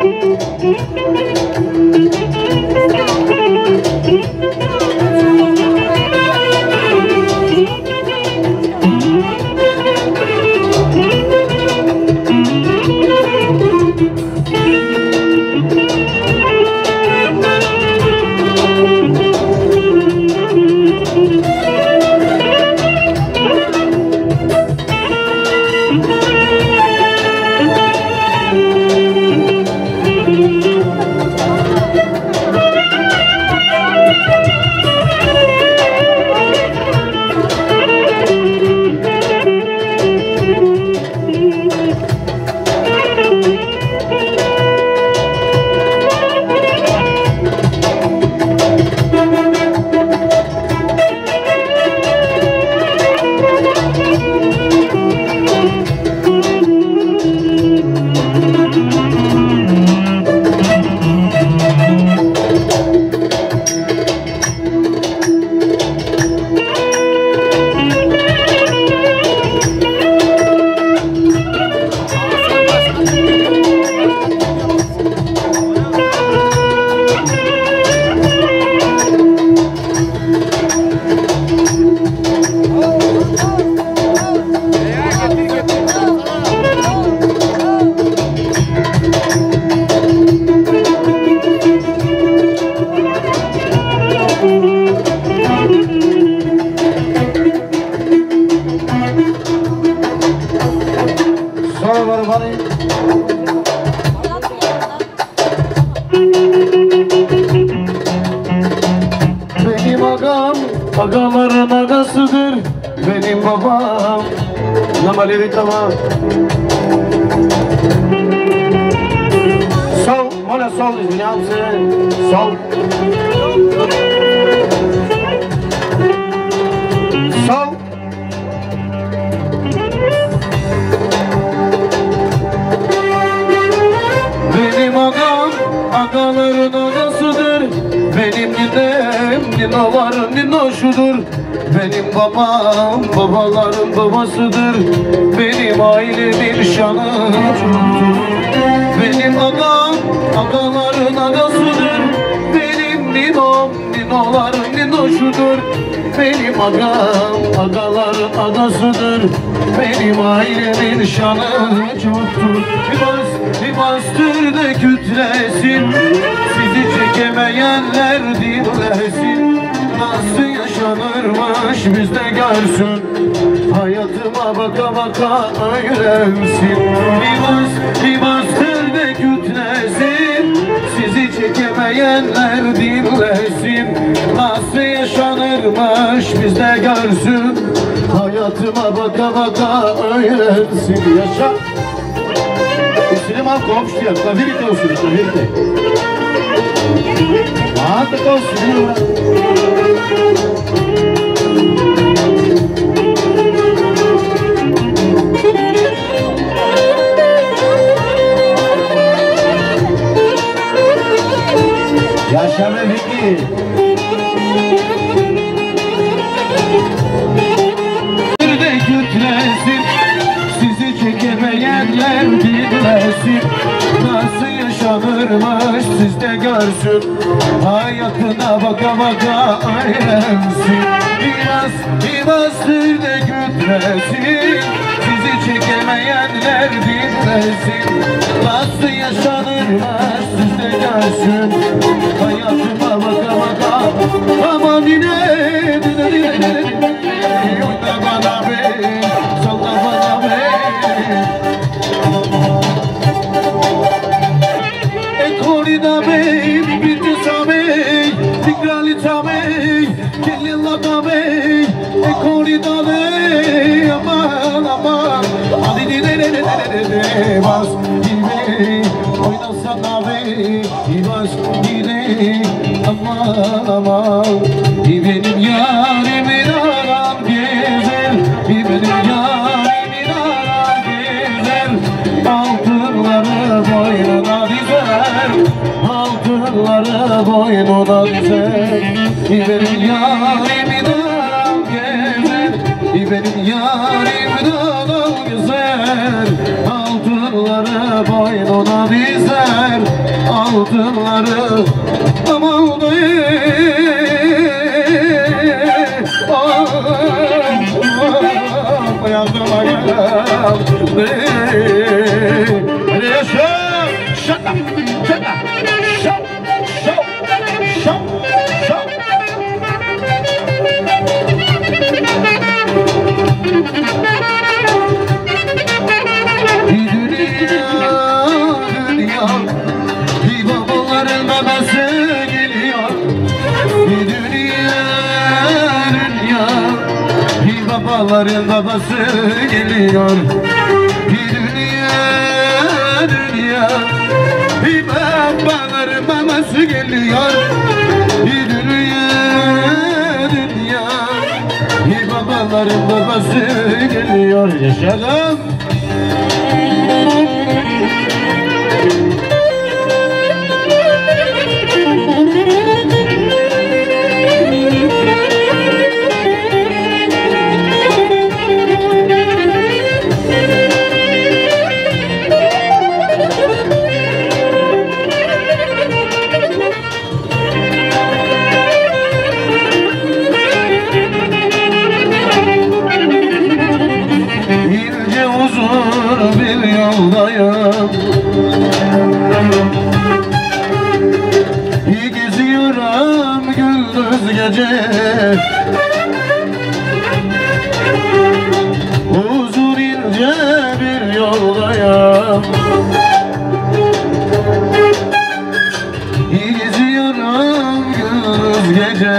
Benim agam, agaların agasıdır. Benim babam, namalevi tamam. Sol, mola sol, извинявам sol. Sol. Benim agam, agaların agasıdır. Benim ninem, ninalarım ninoşudur. Benim babam, babaların babasıdır. Benim ailemin şanı çoktur. Benim agam, agaların agasıdır. Benim ninom, ninolarım ninoşudur. Benim agam, agaların agasıdır. Benim ailemin şanı çoktur. Bir bastır da kütlesin, sizi çekemeyenler dinlesin. Nasıl yaşanırmış bizde görsün, hayatıma baka baka öğrensin. Bir bastır da kütlesin, sizi çekemeyenler dinlesin. Nasıl yaşanırmış bizde görsün, hayatıma baka baka öğrensin. Yaşa! Синема общия, клавирите усили, клавирите. Така усили, брат. Yaşa be Viki. Sizi çekemeyenler dinlesin. Nasıl yaşanırmış sizde görsün, hayatına baka baka öğrensin. Bir bastır da gütmesin, sizi çekemeyenler dinlesin. Nasıl yaşanırmış sizde görsün, hayatıma baka baka. Aman yine oyna bana be, salla bana be. Ekolina bey, birbirine bey, tigralita bey, kelilla bey, ekolina bey, aman aman. Hadi de bas yine, oynasana bey, bas yine, aman aman. Benim yarimin aram gezer, benim yarimin aram gezer. Altınları boynuna dizer, altınları boynuna dizer. Benim yarimin aram gezer, benim yarimin aram gezer. Altınları boynuna dizer. altınları amaldı. Yazdıma geldi. Shut up! Shut up! Show! Show! Show! Show! Dünya, bir babaların babası geliyor. Dünya, bir babaların babası geliyor. Dünya, bir babaların babası geliyor. Dünya, bir babaların babası geliyor. Yaşadım. Bir yoldayım, geziyorum gündüz gece. Uzun ince bir yoldayım, geziyorum gündüz gece.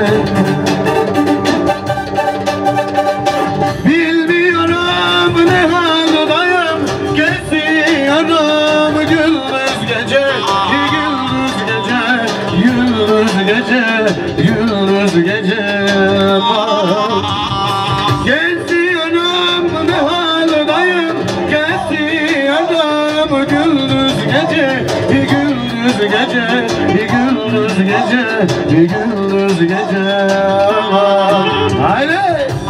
Yıldız gece geziyorum ne haldayım, geziyorum gündüz gece, gündüz gece, gündüz gece, gündüz gece. Haydi.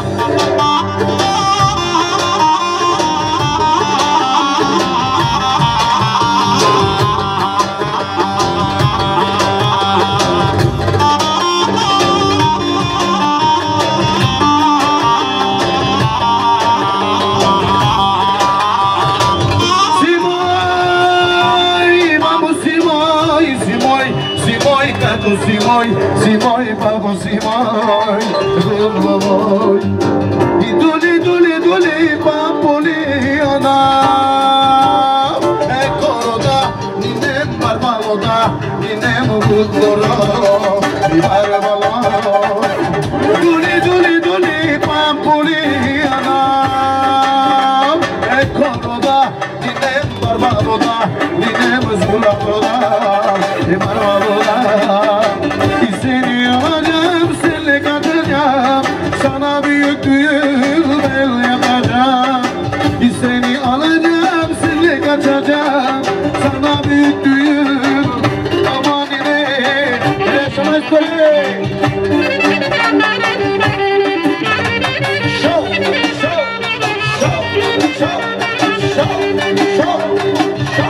Simoy, Simoy, babo Simoy, Simoy. Dule, dule, dule, papoli adam. Ekoroda, ninem barbaloda, ninem butloro, barbalo. Dule, dule, dule, papoli adam. Ekoroda, ninem barbaloda, ninem zbulaloda, barbaloda. Seni alacağım, seni katacağım, sana büyük düğün ben yapacağım. Seni alacağım, seni kaçacağım, sana büyük düğün. Aman yine, yaşamaz böyle. Show, show, show, show, show, show, show.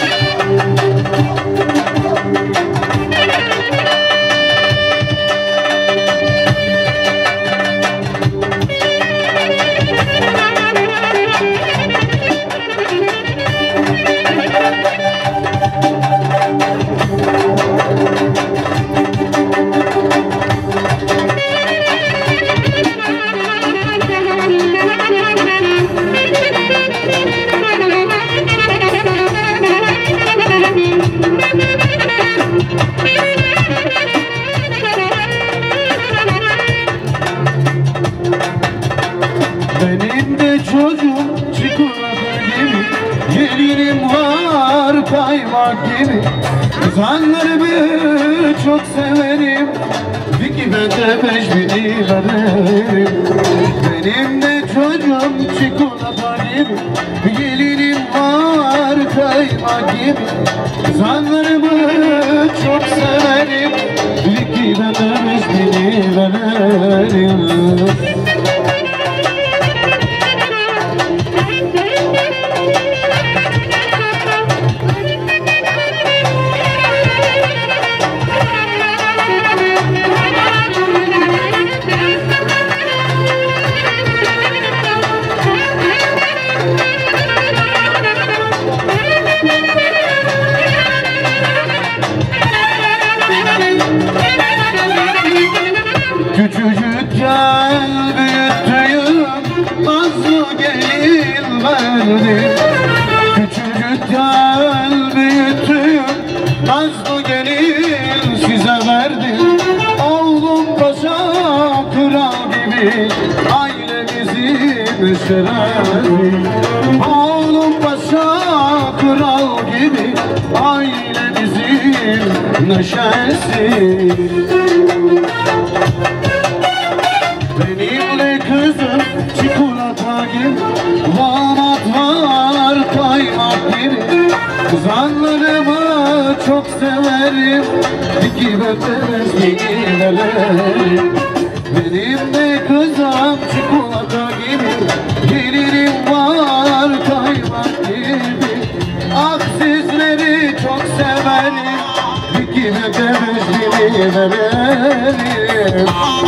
Benim de çocuğum çikolata gibi, gelinim var kaymak gibi. Kızanlarımı çok severim, iki bende 5000'i veririm. Benim de çocuğum çikolata gibi, gelinim var kaymak gibi. Kızanlarımı çok severim, iki bende 5000'i veririm. Nazlı gelin size verdim. Oğlum paşa kral gibi ailemizin şerefi. Oğlum paşa kral gibi ailemizin neşesi. Benimle kızım çikolata gibi, damat var kaymak gibi. Kızanlarımı çok severim, iki bebez giderim. Benim de kızım çikolata gibi, gelirim var kaymak gibi. Ah sizleri çok severim, iki bebez giderim.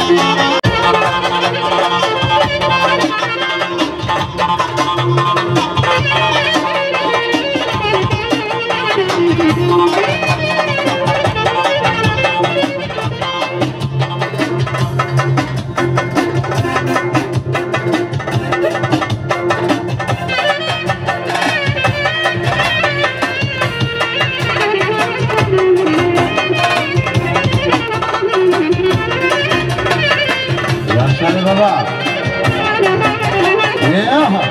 Yaşar baba. Yeah.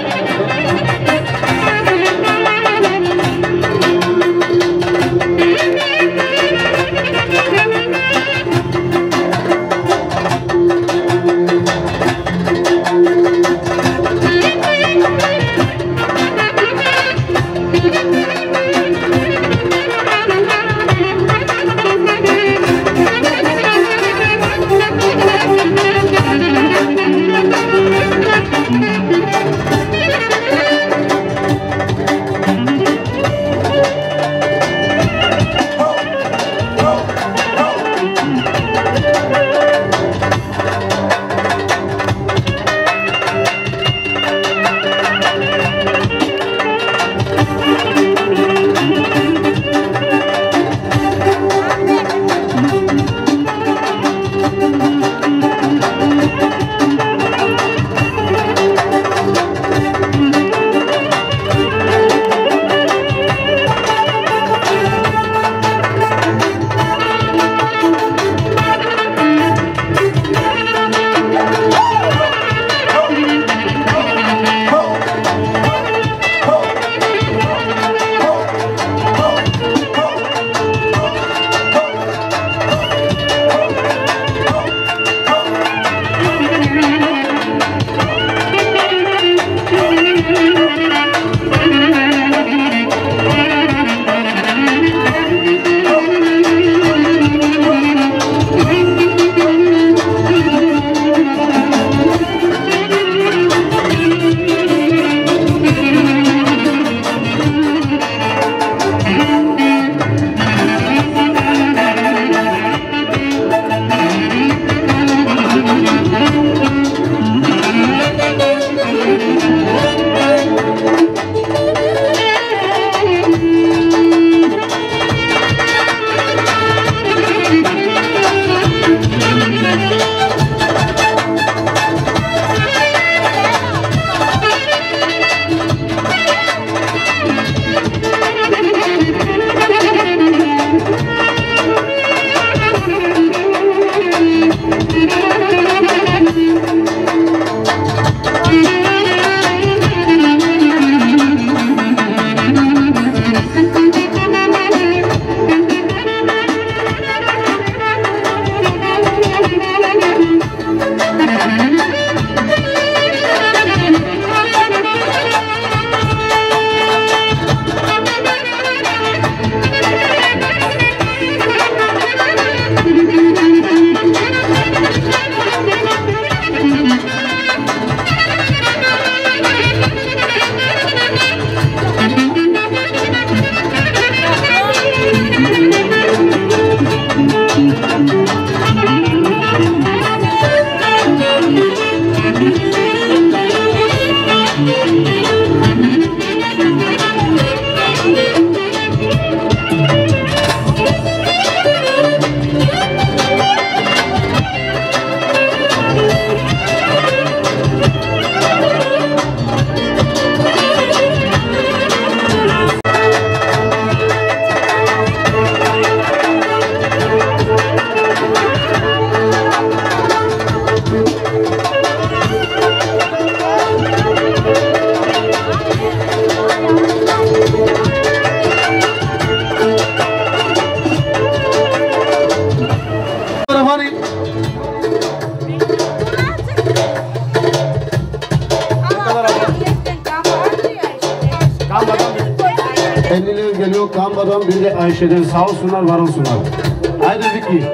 Fatma'dan, biri de Ayşe'den. Sağ olsunlar, var olsunlar. Haydi Vicky.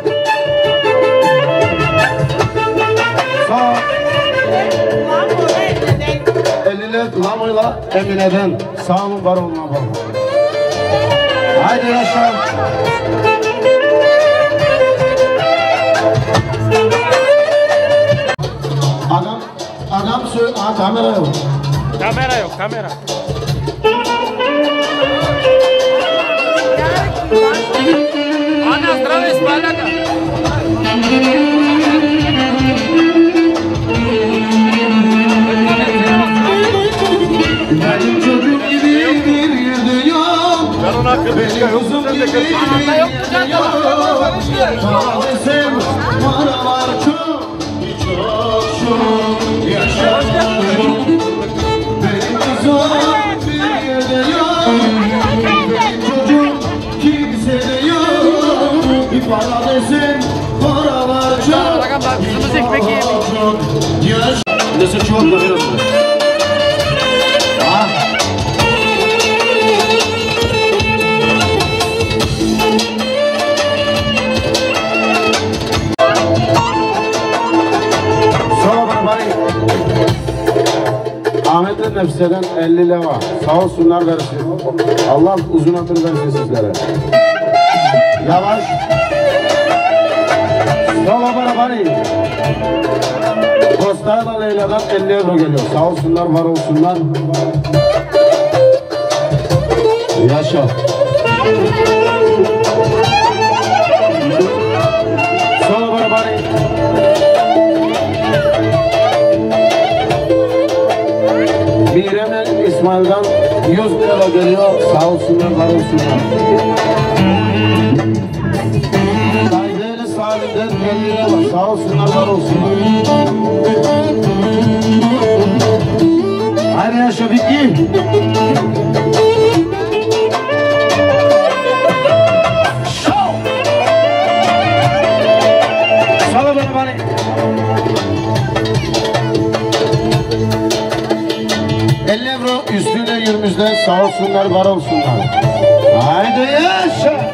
Sağ ol. 50'ler Lamo'yla Emine'den. Sağ olun, var olun ablam. Haydi yaşa. Adam söyle, kamera yok. Kamera yok, kamera. Ana, otra vez, para acá. Benim çocuğum gibi bir yerde yok. Benim kızım gibi bir yerde yok. Para desem paralar çok, çok yaşarım. Benim kızım bir yerde yok. Benim çocuğum kimsede yok. Bir para desem paralar çok, Kızımız ekmek yiyelim. Nasıl çok bakıyorsun? Ahmet'in Nefse'den 50 leva. Sağ olsunlar versin. Allah uzun ömür versin sizlere. Yavaş. Sola barabari. Kostayla Leyla'dan 50 euro geliyor. Sağ olsunlar, var olsunlar. Yaşa. Sola barabari. Mirem'den İsmail'den 100 lira geliyor. Sağ olsunlar, var olsunlar. Saydeli Salim'den 50 lira var. Sağ olsunlar, var olsunlar. Haydi yaşa Vicky. Sala bana bana. Üstüne yürümüzden sağ olsunlar, var olsunlar. Haydi yaşa.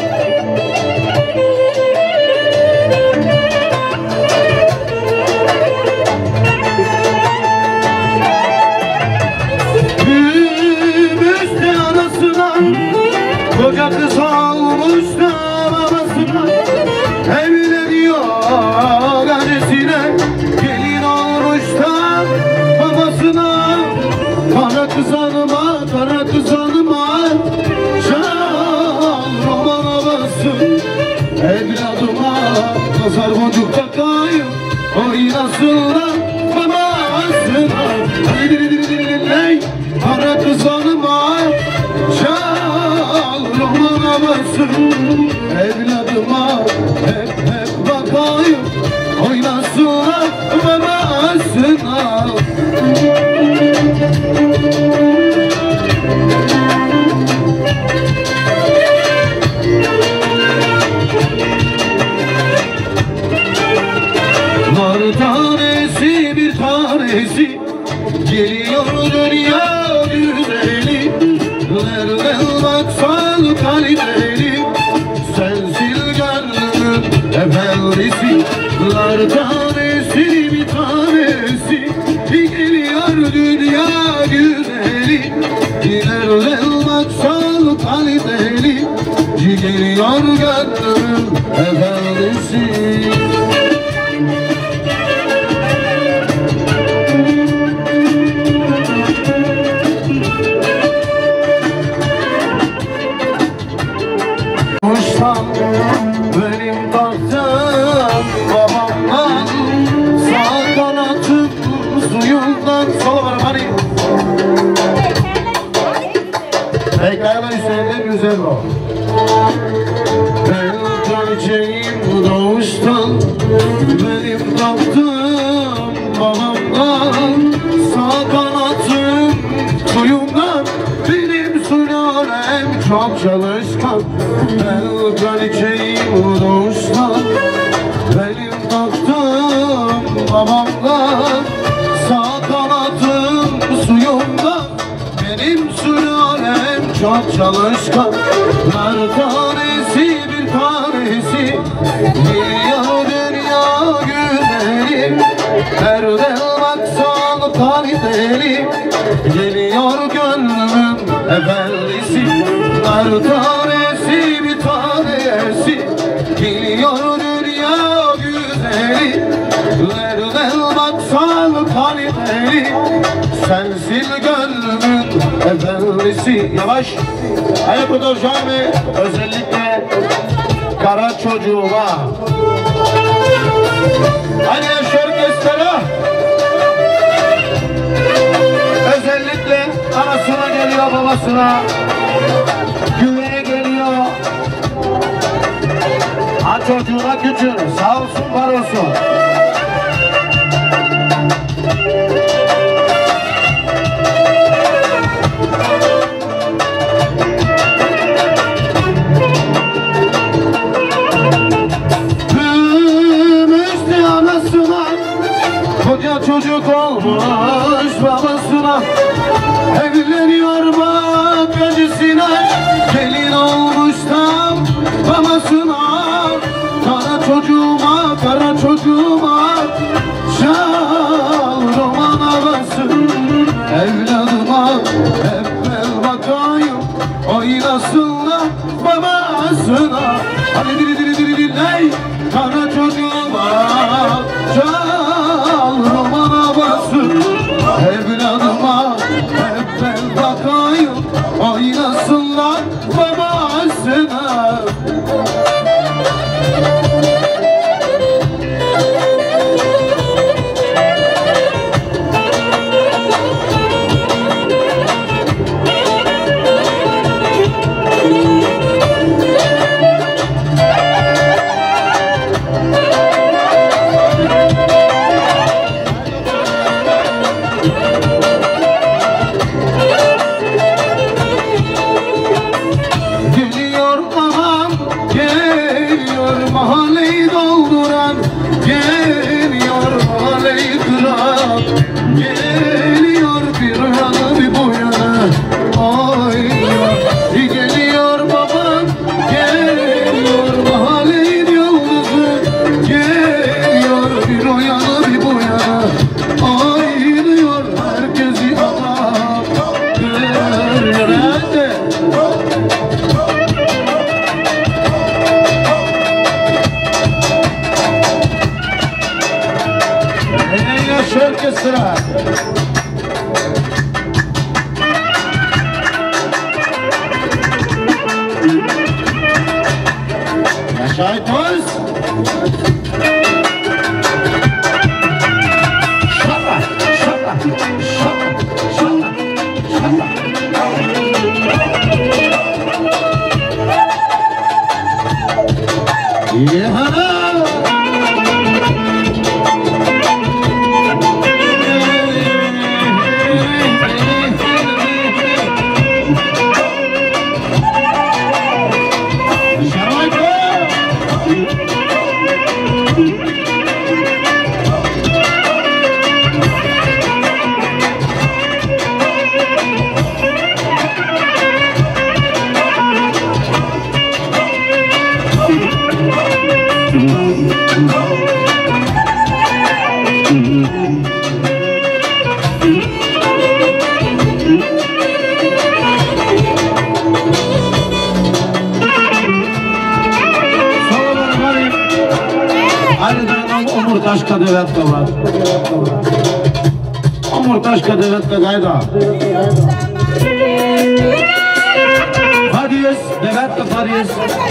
Büyümüş de anasına, koca kız almış da babasına. Evleniyor annesine, gelin olmuş da babasına. Kara kız hanıma, kara kız hanıma, çal romana basın. Evladıma nazar boncuk takayım, oynasınlar babasına. Kara kız hanıma, çal romana basın. Evladıma hep bakayım, oynasınlar babasına. Nar tanesi bir tanesi geliyor dünya güzeli. Nereden baksan kaliteli, sensin gönlümün efendisi. Nar tanesi bir tanesi geliyor dünya güzeli. Nereden baksan kaliteli, geliyor gönlümün efendisi. Benim tahtım babamdan, sağ kanatım suyundan. Sola var hani. Pekala Hüseyin'den 100 euro. Ben kraliçeyim doğuştan, benim tahtım babamdan, sağ kanatım suyundan. Benim sülalem çok çalışkan, ben kraliçeyim doğuştan. Benim tahtım babamdan, sağ kanatım suyumdan. Benim sülalem çok çalışkan, Nar tanesi bir tanesi Yiyor dünya güzeli Nereden baksan kalbeli Geliyor gönlümün efendisi Nar tanesi bir tanesi Geliyor dünya güzeli Nereden baksan kalbeli Sensin gönlümün efendisi Yavaş Hayır burada cami özellikle kara çocuğuma Hani şorkestlere özellikle anasına geliyor babasına güveye geliyor ha çocuğuna gücün sağ olsun var olsun Koca çocuk olmuş babasına Evleniyor bak acısına Gelin olmuş tam babasına Kara çocuğuma Şal roman havası Evladıma hep ben bakayım Oynasınlar babasına Hadi diri diri diri diri ney Kara çocuğuma Şal roman havası Evladıma hep ben bakayım Oynasınlar babasına Mahalleyi dolduran geliyor mahalleyi kıran Geliyor bir yana bir bu yana oynuyor Geliyor baban geliyor mahalleyi yıldızı Geliyor bir o yana bir bu yana oynuyor Herkesi adam görüyor Şarkı sıra Yaşay toz Şaka Şaka Şaka Şaka Şaka Yehana Omurtaşka devetka var. Omurtaşka devetka gayda. Fadiyes, devetka fadiyes.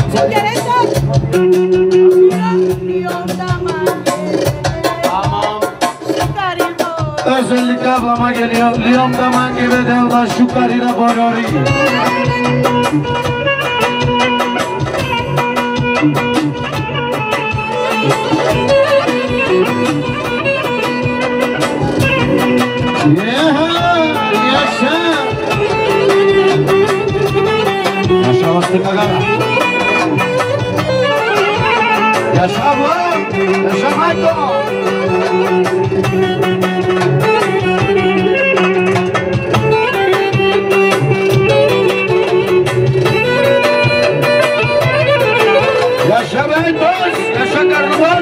Özellikle ablama geliyor. Liyom daman gibi devda şu karina borori. Yaşa! Yaşa bastı kagara. Yaşa bu! Yaşa Mayko! Yaşa be dost, yaşa karnaval.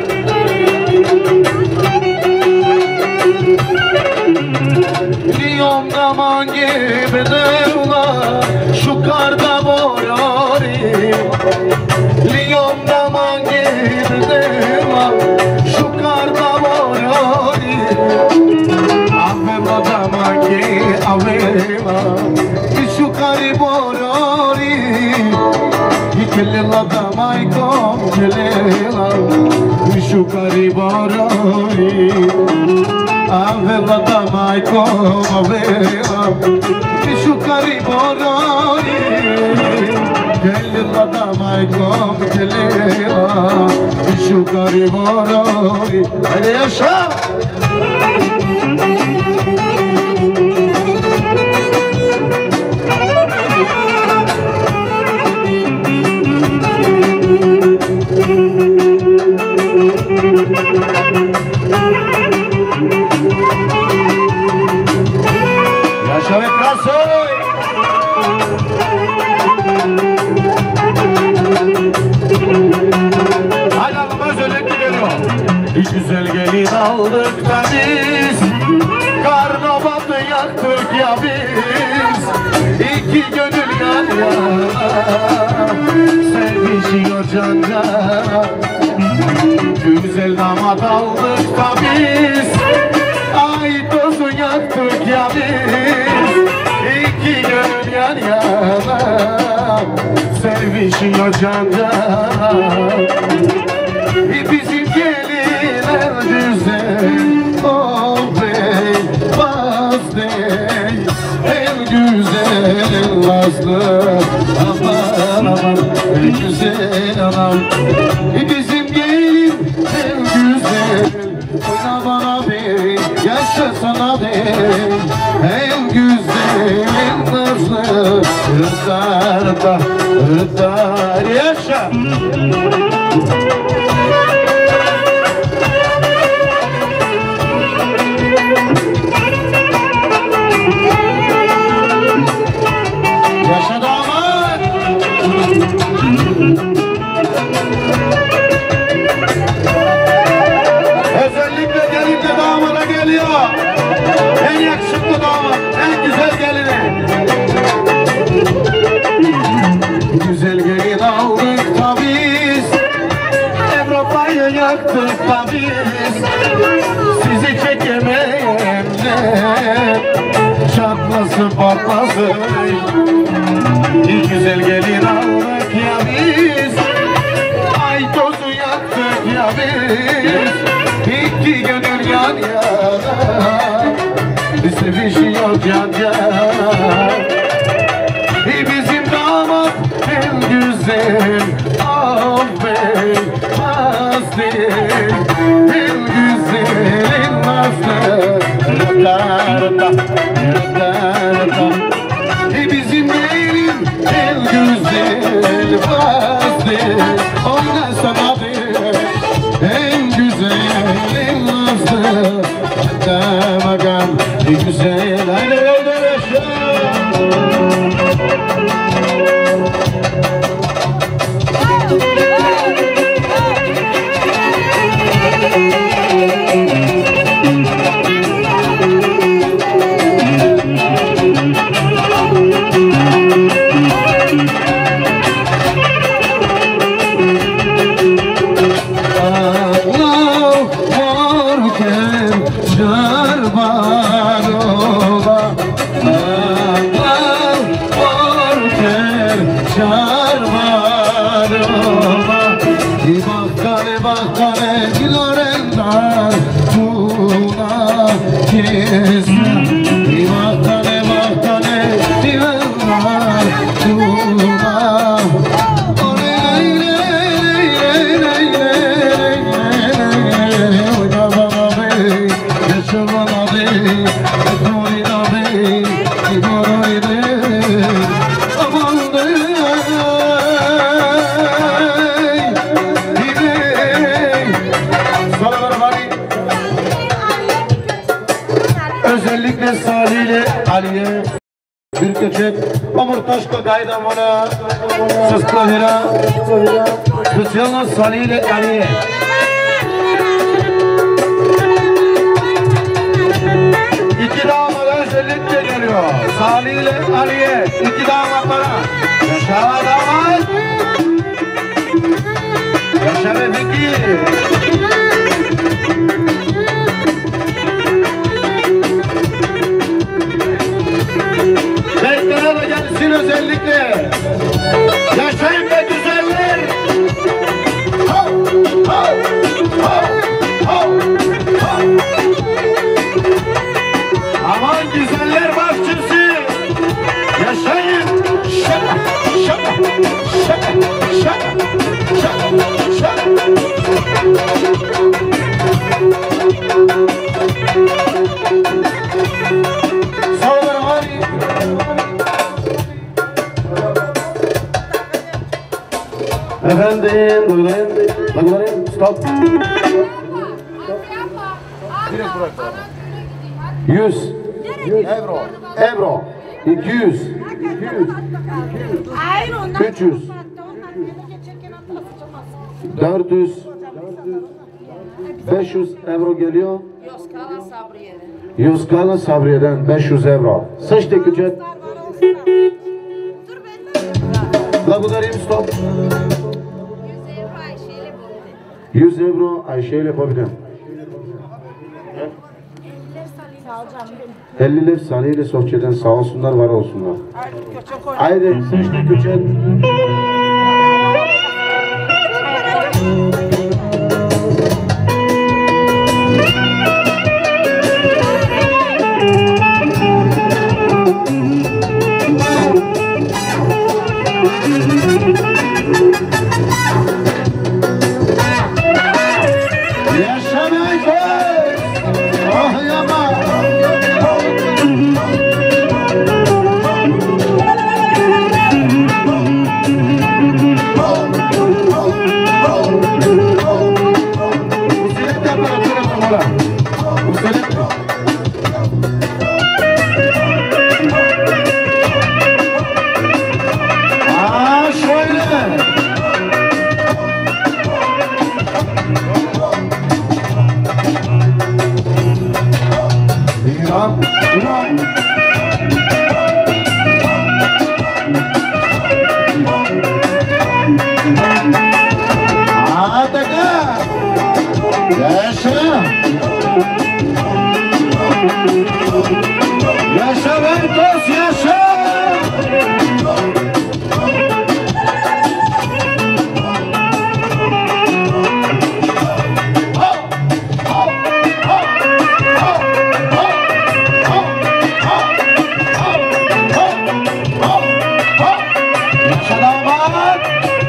Liyom daman gibi devla şu karda borari. Liyom daman gibi devla şu karda borari. Avema daman gibi avema şu kari borari. Kelela damay kom kelela şu kari borari. Aveva damay kom aveva şu kari borari. Kelela damay kom kelela şu kari borari. Hadi yaşa. Yaşa ve Krasoy. Hadi Allah'ım özellikle geliyor. Güzel gelin aldık da biz, karnavalda yaktık ya biz. İki gönül yan yana, sevişiyor can cana. Güzel damat aldık da biz, ay tozu yaktık ya biz. İki gönül yan yana, sevişiyor can cana. Bizim gelinler güzel, oh bey, baz dey. En güzel nazlı, aman aman, en güzel anam. Bizim gelin en güzel, oyna bana bey, yaşasana bey. En güzel, en nazlı, ırdarda, ırdar yaşa. Yaşa damat. Özellikle gelin de damada geliyor. En yakışıklı damat, en güzel gelini. Güzel gelin aldık da biz, Avrupa'yı yaktık da biz. Sizi çekemeyim de, çatlasın patlasın. Güzel gelin aldık ya biz, ay tozu yaktık ya biz. İki gönül yan yana, sevişiyor can can. Bizim damat en güzel, ah bey, az değil. En güzel, en nazlı, rıdarda, rıdarda. Bizim gelin en güzel, az değil. Ondan sana değil, en güzel, en nazlı, adam agam, en güzel. Hadi öyle yaşa. Özellikle Salih ile Ali'ye bir köçek Omurtaşko Gayda Mola Sıskı Hira Spesiyalno Salih ile Aliye. İki damat özellikle geliyor. Salih ile Aliye. İki damatlara. Yaşa damat. Yaşa ve Fikir. Beklere de gelsin özellikle. Yaşayın be güzeller. Ho, ho, ho, ho, ho. Aman güzeller bahçesi. Yaşayın. Şaka, şaka, şaka, şaka, şaka, şaka. Sonra hadi. Efendim, duyulayım, stop. 100 euro, 200, 300, 400, 500 euro geliyor. Yoskala Sabriye'den 500 euro. Sıçtık ücret. Благодарим, stop. 100 euro Ayşe ile yapabilirim. 50'ler Salih ile sohçeden sağ olsunlar, var olsunlar. Haydi sıçtık ücret. Yaşa Ventos, yaşa! Yaşa damat!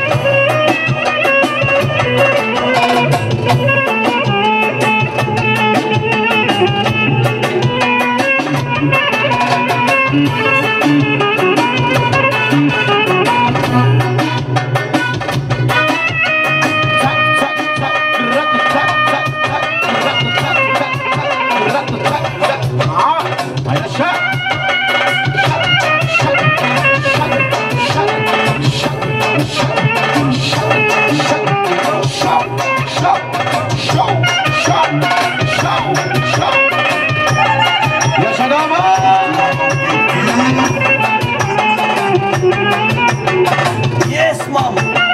Yes, mom.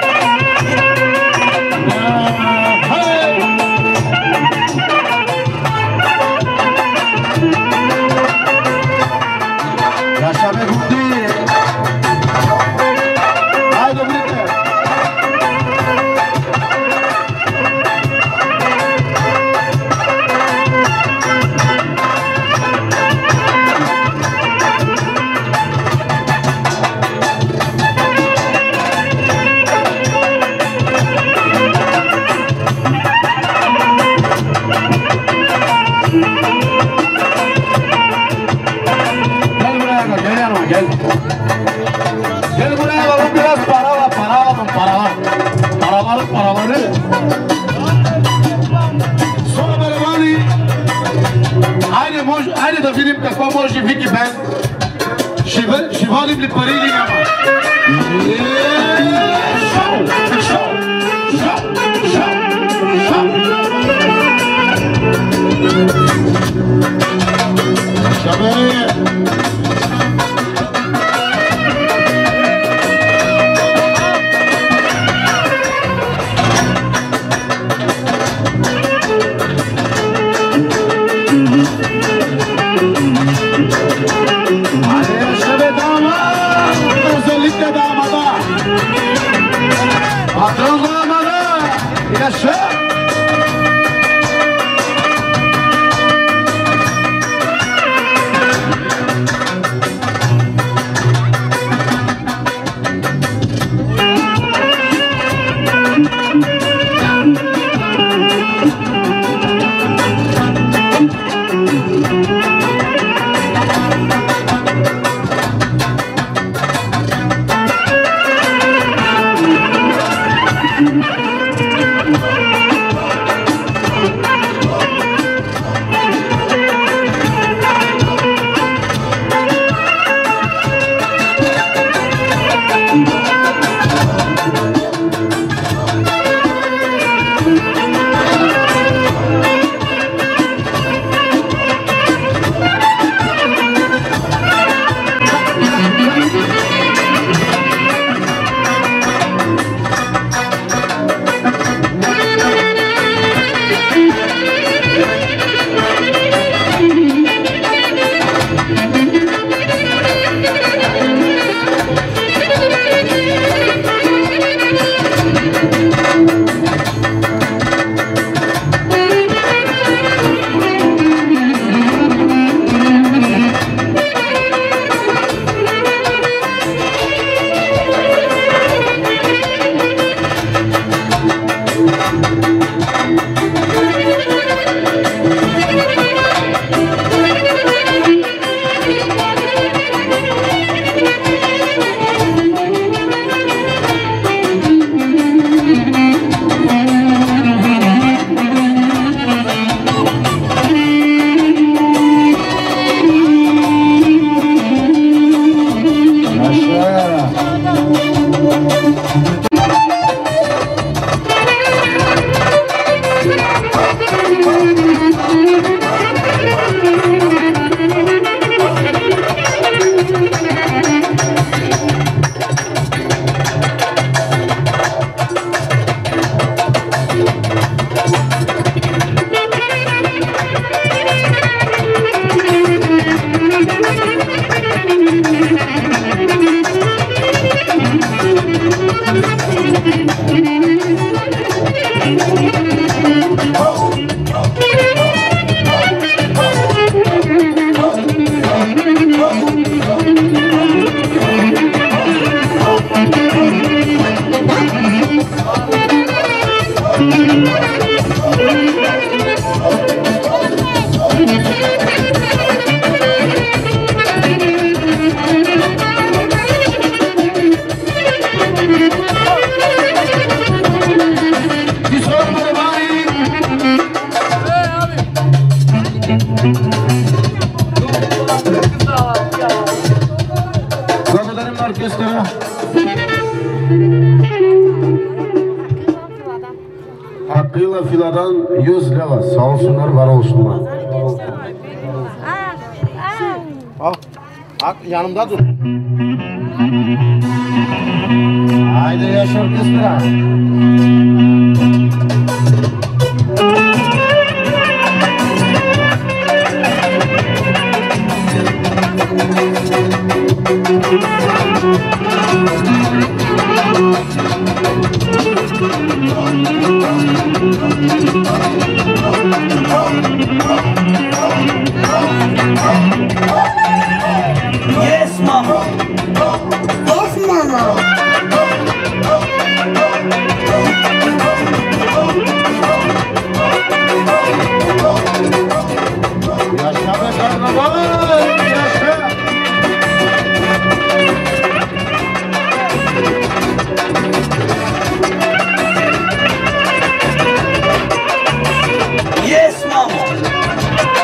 Yaşa be Gundi. Haydi birlikte. Gel. Gel buraya alalım, biraz para alalım, paraları. Sonra böyle vali. Haydi da film какой може Вики Бен. Ще валим ли пари или няма? Шоу! Yaşa. Благодарим оркестра. Hakkıyla filadan 100 lira. Sağ olsunlar, var olsunlar. Al, yanımda dur. Haydi yaş orkestra. Yes, mama. Yes, mama. Yaşa be karnaval, yaşa. Yes, mama.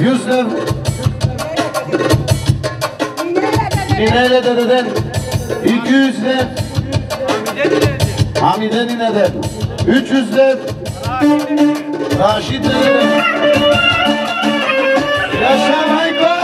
100 lev. Nineyle dededen 200 lev. Hamide nineden 300 lev. Raşid dededen. Yaşa Hayko.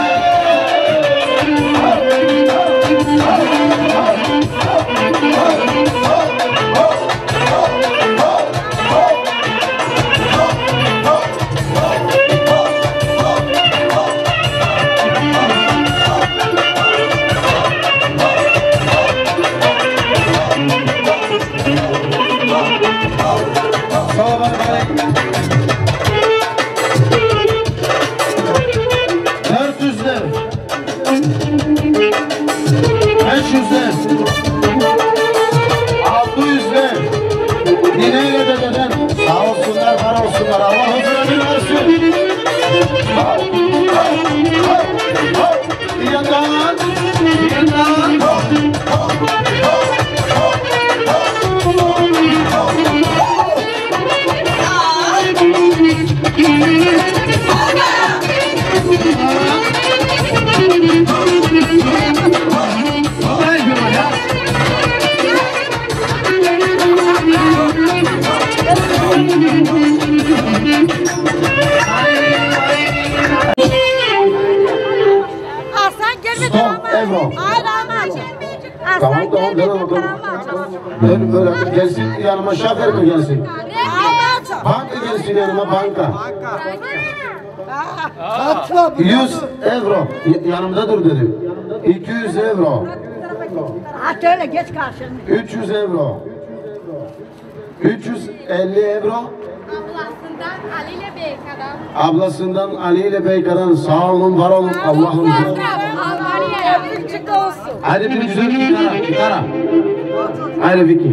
Ben böyle gelsin yanıma, şoför mü gelsin? Banka gelsin yanıma, banka. 100 euro yanımda dur dedim. 200 euro. Hatta öyle geç karşına. 300 euro. 350 euro. Ablasından Ali ile Beykar'dan. Ablasından Ali ile Beykar'dan sağ olun, var olun, Allah'ım. Almanya'ya küçük olsun. Hadi bir güzel gitara. Hadi Vicky.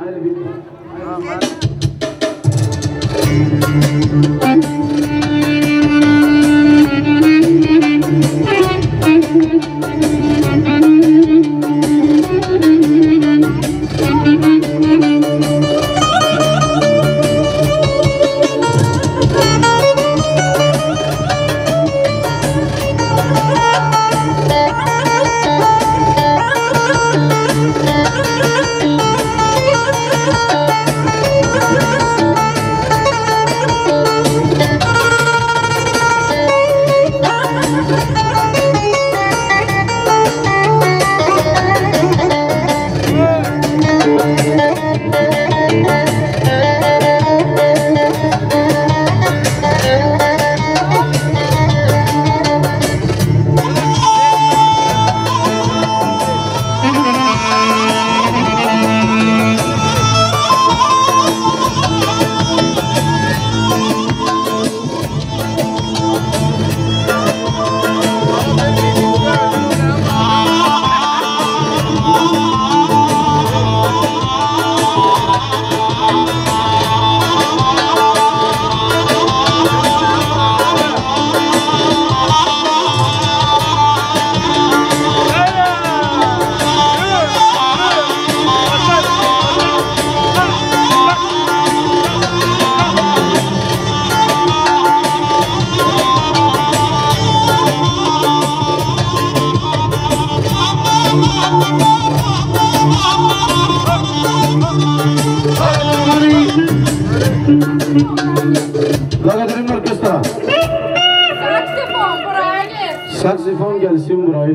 Lagadırın orkestra. Saksifon buraya gel. Saksifon gelsin burayı.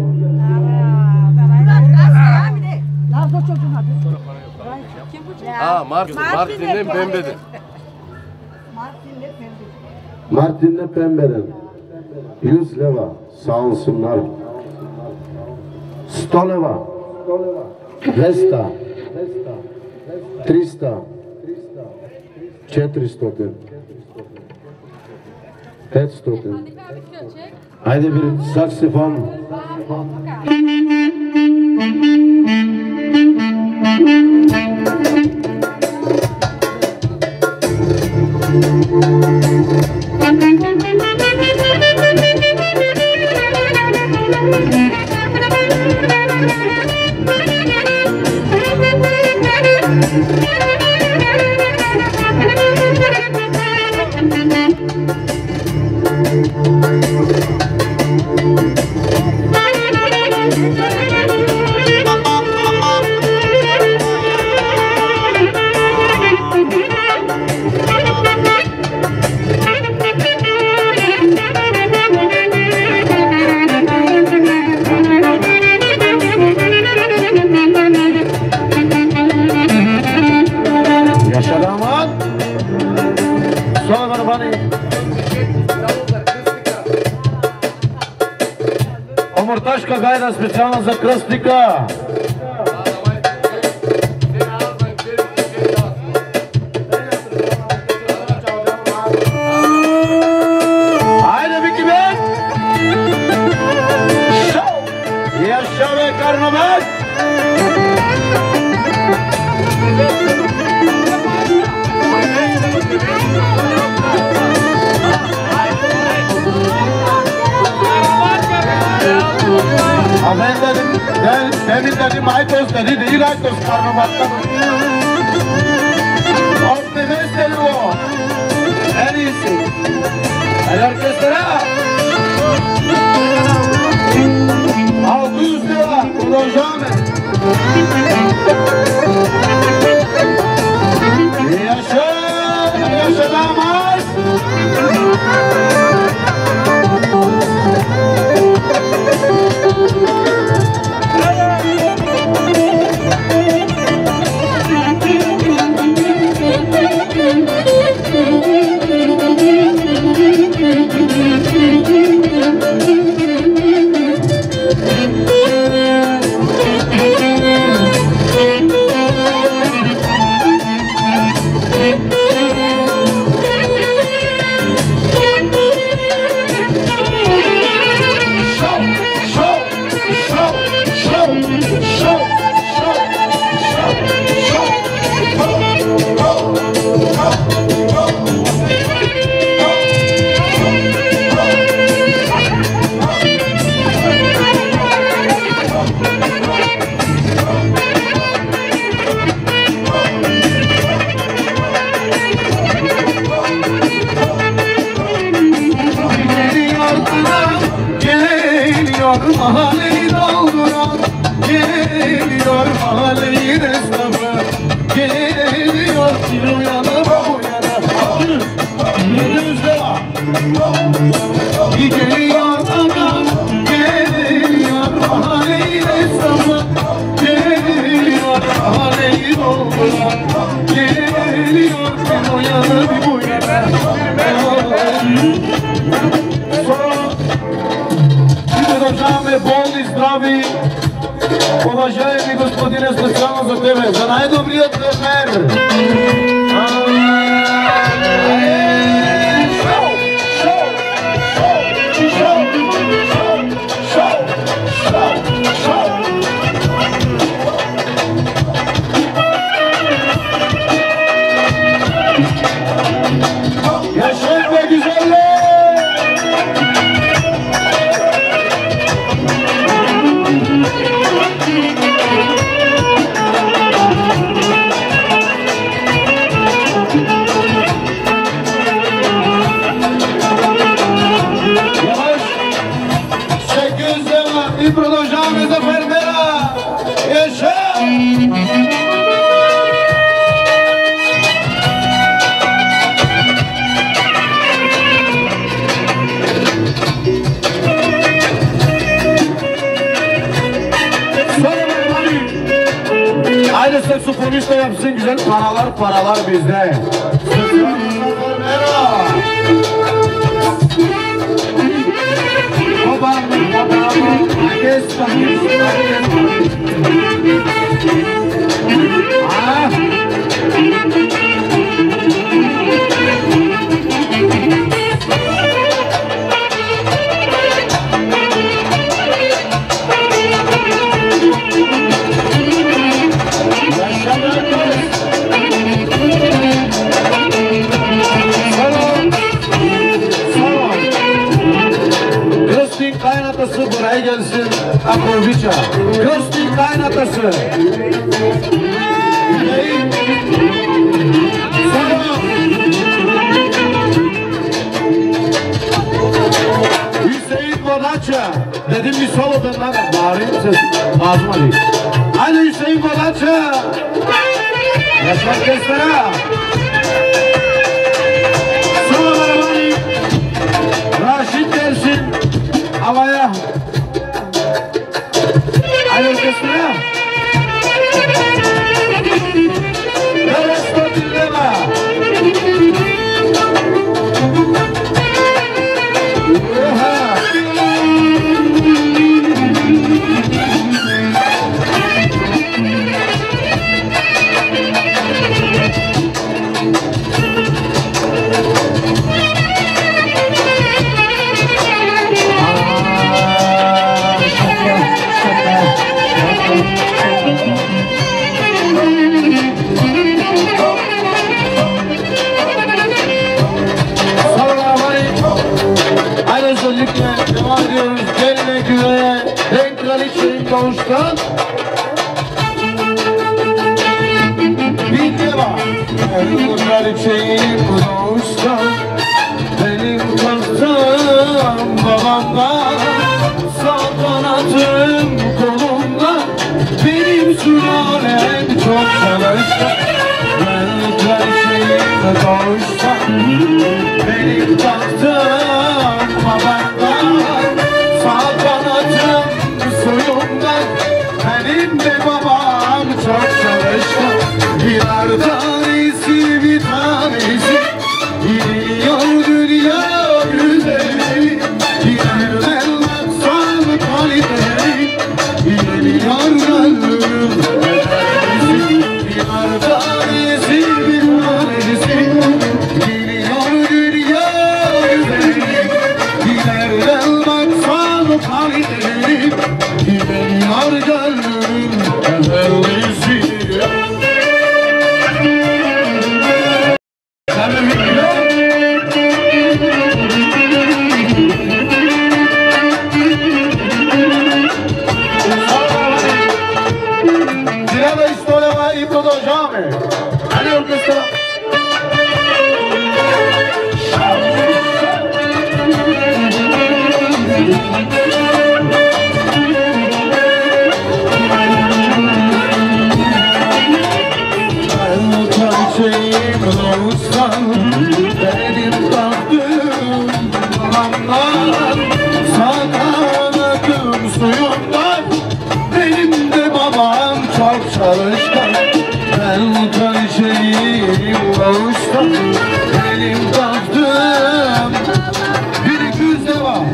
Nazlı çocuğun adı. Martin'den Pembe'den. Martin'le Pembe'den 100 leva sağ olsunlar. 100 leva. Vesta. 300. 400. 500. Haydi bir saksifon. Yaşa damat. Sonra bana. Омурташка гайда специално за кръстника. Айде, Вики бе! Шоу! Yaşa be Karnabet! Ben dedim, demin dedim Aytos dedi, değil Aytos Karnabat'ta. Alt nefes dedi o. En iyisi. El orkestra. 600 lira. Kullanacağım. Yaşa, yaşa damat. Mahalleyi dolduran geliyor, mahalleyi esnafı geliyor, bir uyanıp uyanıp önümüzde geliyor adam, geliyor, mahalleyi esnafı geliyor, mahalleyi dolduran geliyor, bir uyanıp uyanıp Уважаемые болни, здрави, уважаеми господине, специално за тебе, за най-добрият тренер! Yaşayın be güzeller! И продължаваме за фермера! Еша! Haydi saksofonista yapsın güzel paralar bizde. Kaynatası buraya gelsin Akoviç'a. Köstik kaynatası. Sana. Polatçı. Dedim bir solo ben lan. Bağırayım ses ağzıma değil. Hadi Hüseyin Polatçı. Yaşar Kestere. Solo Baramani. Raşit Dersin. Havaya. Hadi orkestra. Resto Dillema. Özellikle devam ediyoruz. Geline güveye, renk kraliçenin doğuştan. Bir de var. Renk kraliçenin doğuştan. Benim tahtım babamdan. Saltanatım kolumdan. Benim sülalem çok çalışkan. Renk kraliçenin doğuştan. Benim tahtım babamdan, saltanatım soyumdan. Benim de babam çok çalışkan. Birer tanesi bir tanesi gidiyor dünya güzeli. Birer baksan kaliteli geliyor gönlüm efendisi. Birer tanesi bir tanesi gidiyor dünya güzeli. Nereden baksan kaliteli geliyor gönlüm efendisi. Tirada istoria i продолжаваме. Allez orchestra. Kraliçeyim doğuştan, benim tahtım babamdan, saltanatım suyumdan. Benim de babam çok çalışkan. Ben kraliçeyim doğuştan, benim tahtım. Bir güzde var.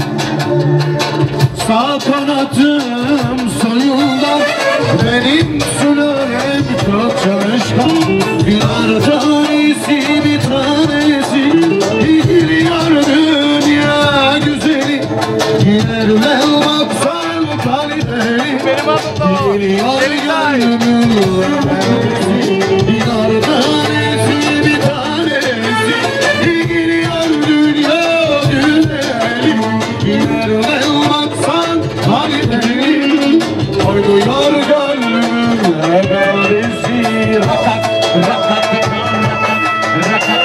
Saltanatım soyundan. Benim sülalem çok çalışkan. Birer tanesi bir tanesi gidiyor dünya güzeli. Giderler baksan kaliteli geliyor gönlümün efendisi. Birer tanesi bir tanesi gidiyor dünya güzeli. Giderler baksan kaliteli oynuyor gönlümün efendisi. Rakat rakat rakat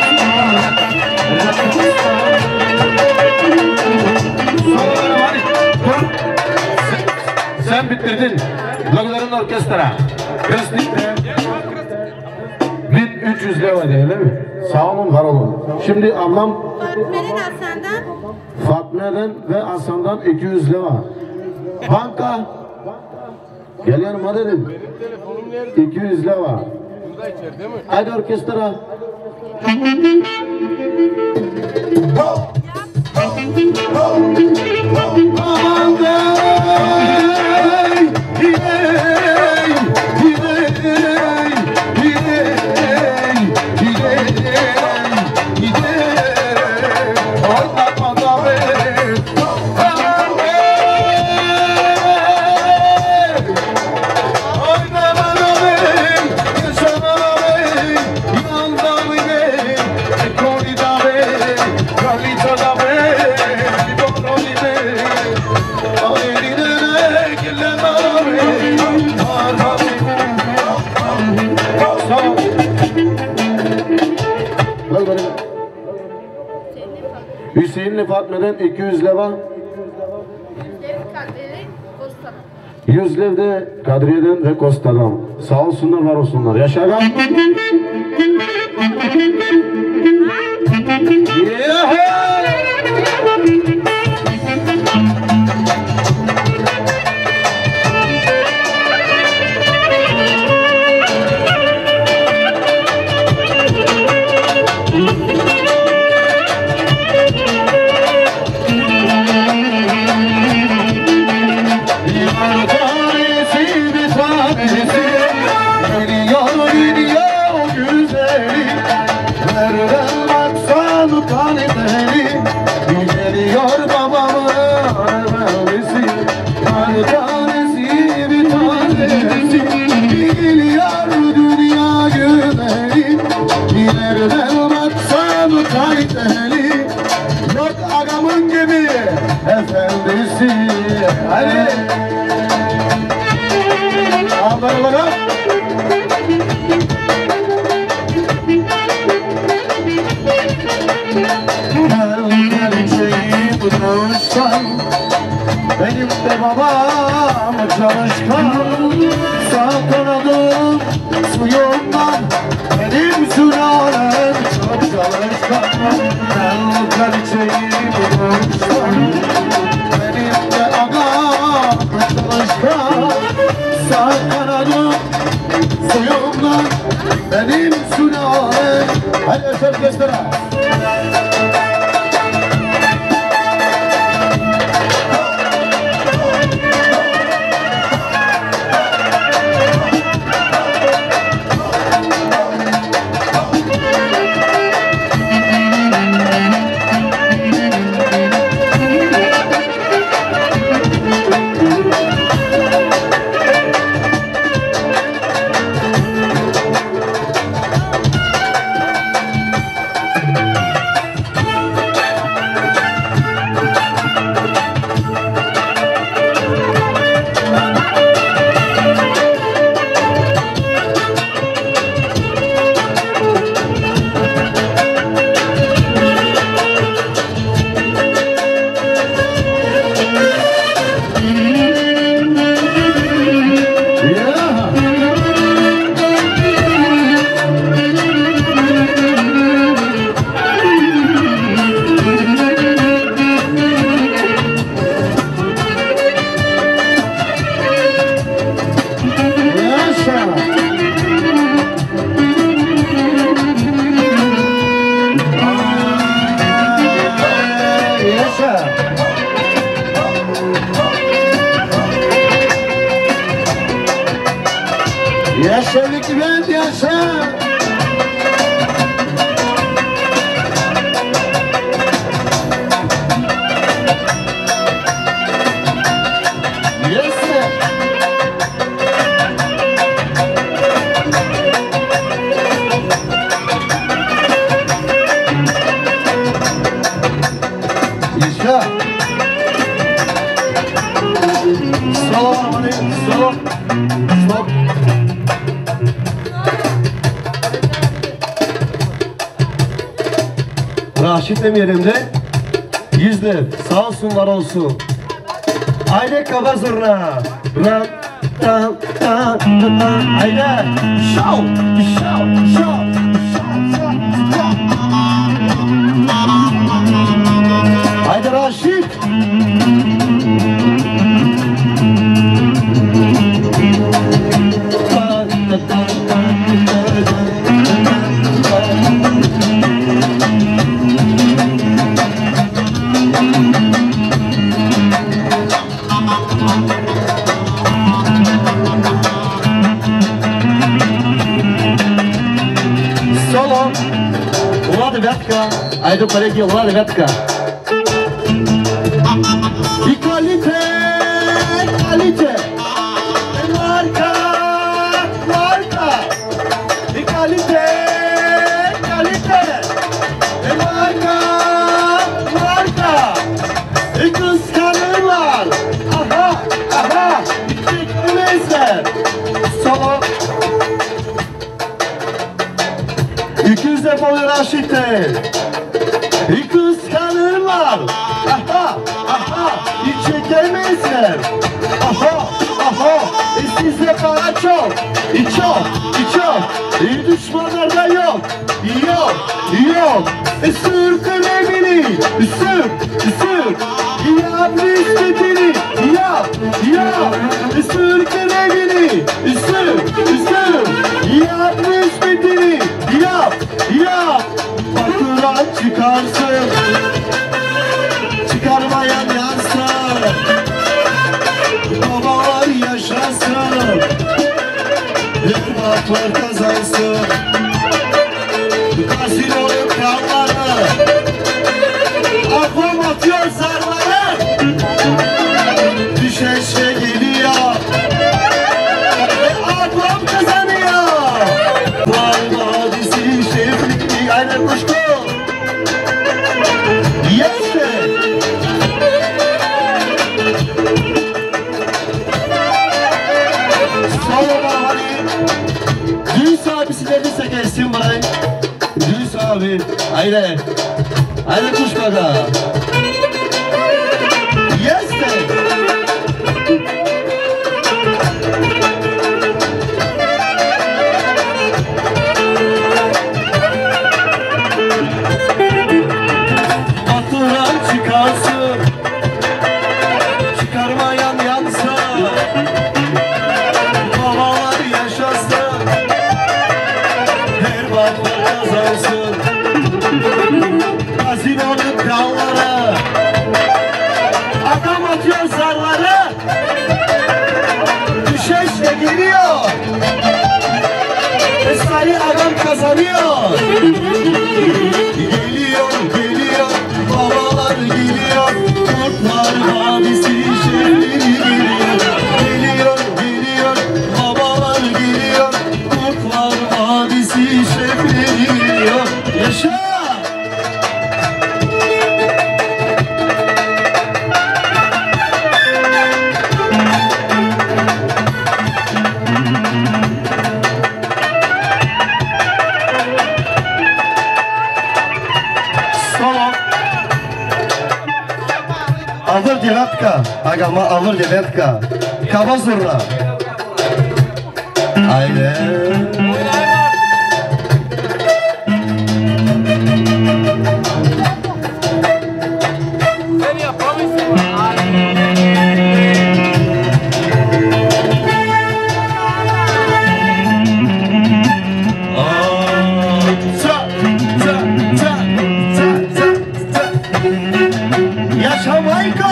sen bitirdin. Dağların orkestra. Kresnik'te 1300 lira öyle mi? Sağ olun, var olun. Şimdi ablam Fatma'nın Hasan'dan. Fatma'dan ve Hasan'dan 200 lira. Banka. Gel yanıma dedim. 200 lira. Burada içer değil mi? Haydi orkestra. Aman dey, gidey, gidey, gidey, gidey, gidey. Oynatma da beni. Aman dey, oynama da beni, yaşama da beni, inan da beni, ekoli da beni, kraliçe da beni, libero di beni. Hüseyin'le Fatma'dan 200 lira. Yüzlevde Kadriye'den ve Kosta'dan. Sağ olsunlar, var olsunlar. Yaşayan. Benim de babam çalışkan, sağ kanadım suyumdan. Benim sülalem çok çalışkan, ben kraliçeyim konuşkan. Benim de ağam çalışkan, sağ kanadım suyumdan. Benim sülalem, hadi öter göstere. Yaşadık ben yaşa. Yaşa. Salam aleyküm. Salam. Stop. Raşit Emir'imde yüzler sağ olsun, var olsun. Aile kafa zurna. Ram tam tam tam. Aile. Şov. Şov. Şov. Haydi Raşit. Соло. Влада Вятка. Айде, колеги, Влада Вятка. И калите, калите. Марка, марка. И калите, калите. Marka, marka. И kıskanırlar. Aha, aha. Çekmezler. Solo. 200 defa Raşit'te. И kıskanırlar. Aha, aha. Hiç çekemezler. Aha, aha. yok. Sür kremini, sür. Yap nispetini, yap. Sür kremini, sür. Yap nispetini, yap. Fatura çıkarsın, çıkarmayan yansın. Babalar yaşasın, evlatlar kazansın. Kasinonun kralları, aklım atıyor zarları. Düşeşe geliyor, aklım kazanıyor. Var vadisi şeflikli, aynen kuşku. Yes. Sağ ol Düğüs abisi dediyse gelsin buraya. Düğüs abi. Aynen. Aynen kuş baka. Yes de. Baturan çıkarsın, çıkarmayan yansın. Babalar yaşasın, her babalar kazansın. Kasinonun kralları, adam atıyor zarları. Düşeşle geliyor, esnayı adam kazanıyor. Geliyor, babalar geliyor. Kurtlar Vadisi şehri geliyor. Geliyor, babalar geliyor. Kurtlar Vadisi şehri geliyor. Yaşa! Avır devatka, agama avır devatka. Kaba zurna. Aynen. Sen yapamıyorsun. Yaşamayka.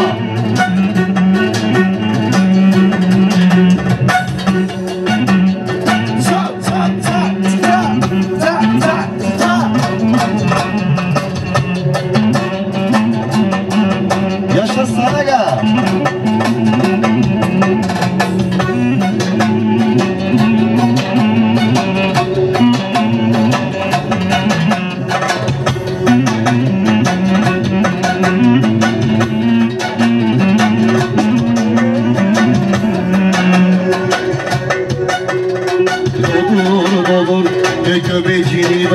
Yaşasana ga. Dolur, göbecini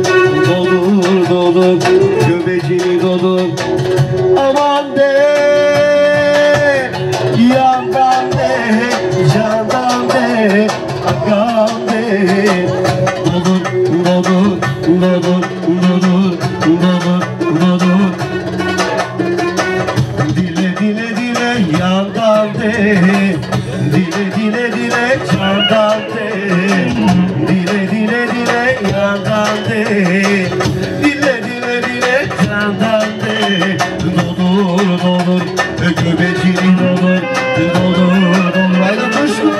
dolur, göbecini dolur. Aman de, yandan de, candan de, akam de. Dolur. Dile yandan de, dile candan de. Dile yandan de, dile candan de. Dolur, göbecini dolur. Haydi kuşku.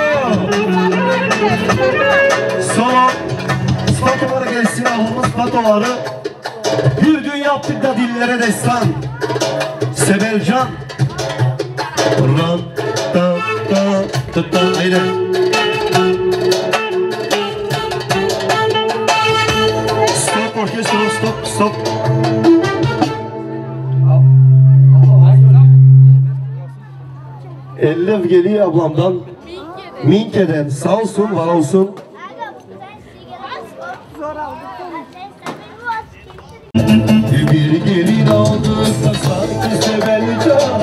Son spatolara gelsin alımız spatoları. Bir gün yaptık da dillere destan. Sebelcan. Ran, ta, haydi. Stop orkestra, stop. Ellef geliyor ablamdan. Minke'den sağ olsun, var olsun. Bir gelin aldık da sanki Sebelcan.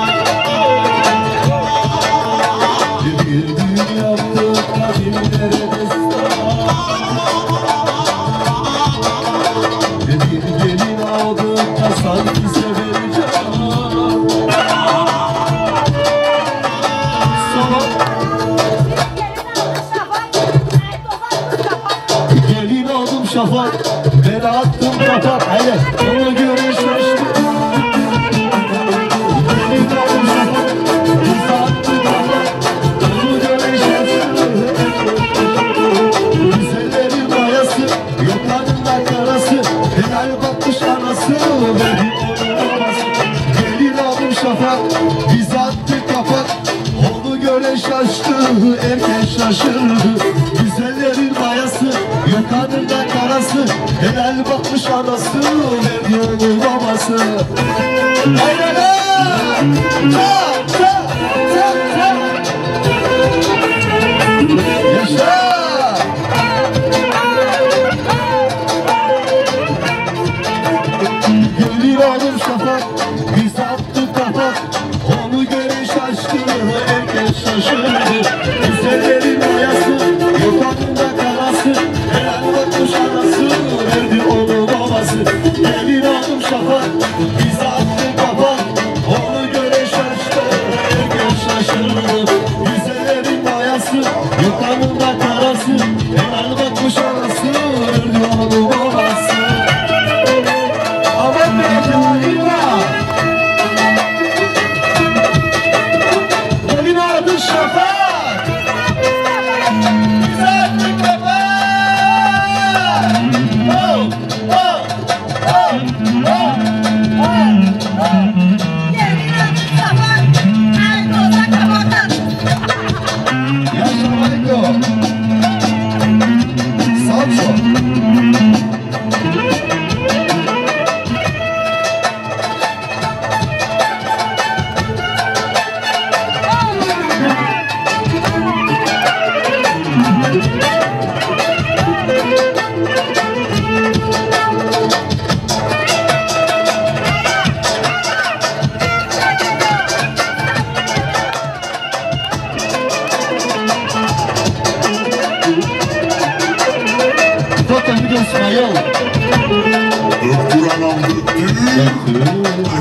Bir düğün yaptık da dillere destan. şafak, biz attık kapak. Onu gören şaştı, erken şaşırdı. Güzellerin mayası, yok adında karası. Helal bakmış anası, verdi onun babası. Aynen ha! Çak, çak, çak, çak. Yaşa! Gelin oğlum şafak, biz attık kapak. Onu gören şaştı, erken şaşırdı. Güzellerin mayası, yok adında karası. Helal bakmış anası, verdi onu babası. Gelin oğlum şafak, biz attık kapak. Onu gören şaştı, erken şaşırdı. Güzellerin mayası, yok adında karası. Helal bakmış anası, verdi onu babası. Aman be Cahil'a! Gelin adı Şafak! Güzel bir kafa! Oh! Oh! Oh! Oh! Oh! Ya Şafaliko! Salso! Foto videosuna yol. Döktür anam döktür.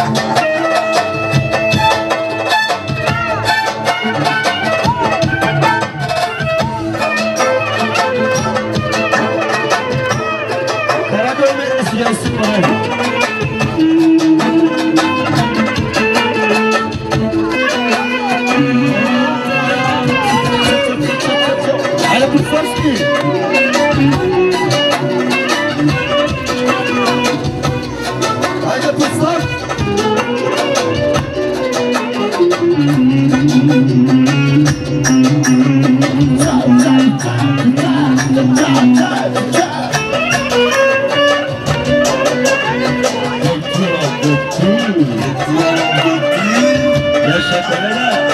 Kara dövmesi gelsin bana. Hayır bu Farski. Haydi kızlar. Yaşa Ferena.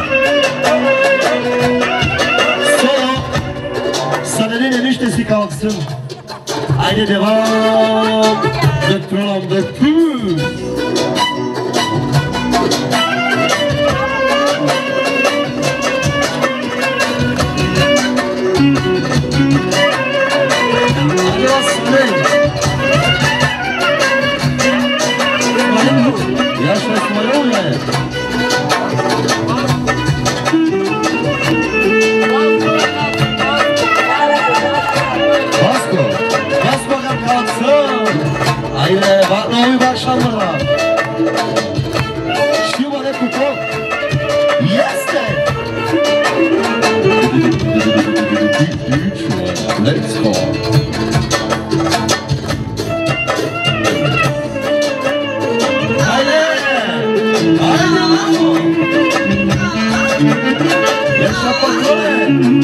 Solo. Sane'nin eniştesi kalksın. Haydi devam. Döktür oğlum döktür. Hadi aslanım. Yaşa İsmail ya. Basko. Bas bakalım kalksın. Haydi bak ne oyu başlamırlar. Şu bana kutu. Yes de. Let's go. Haydi. Haydi. Yaşa patrone.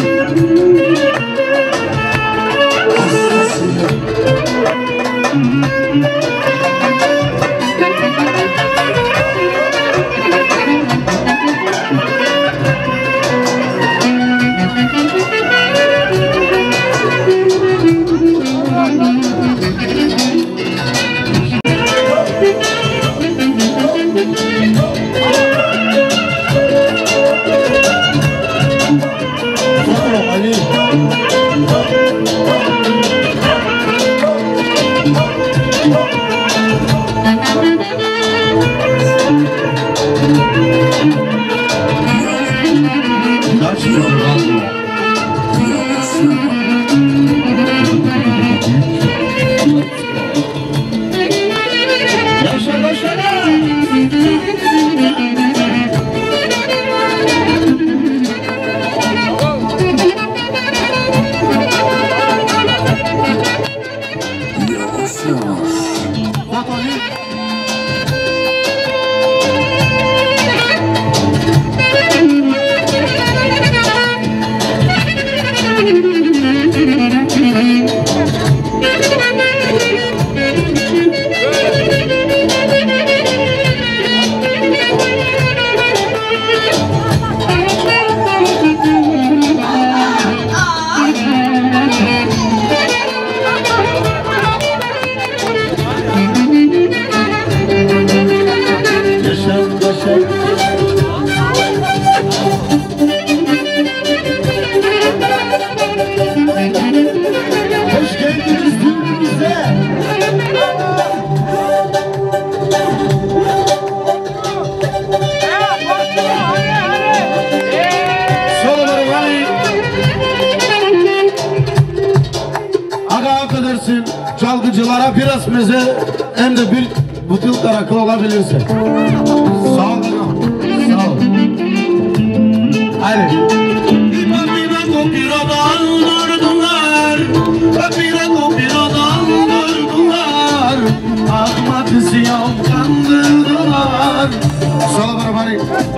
Acılara biraz meze hem de bir butil rakı olabilirse. Sağ ol bakalım. Sağ ol. Haydi. Papira kopira daldırdılar. Papira kopira daldırdılar. Ahmet isyan kandırdılar. Sağ ol bari.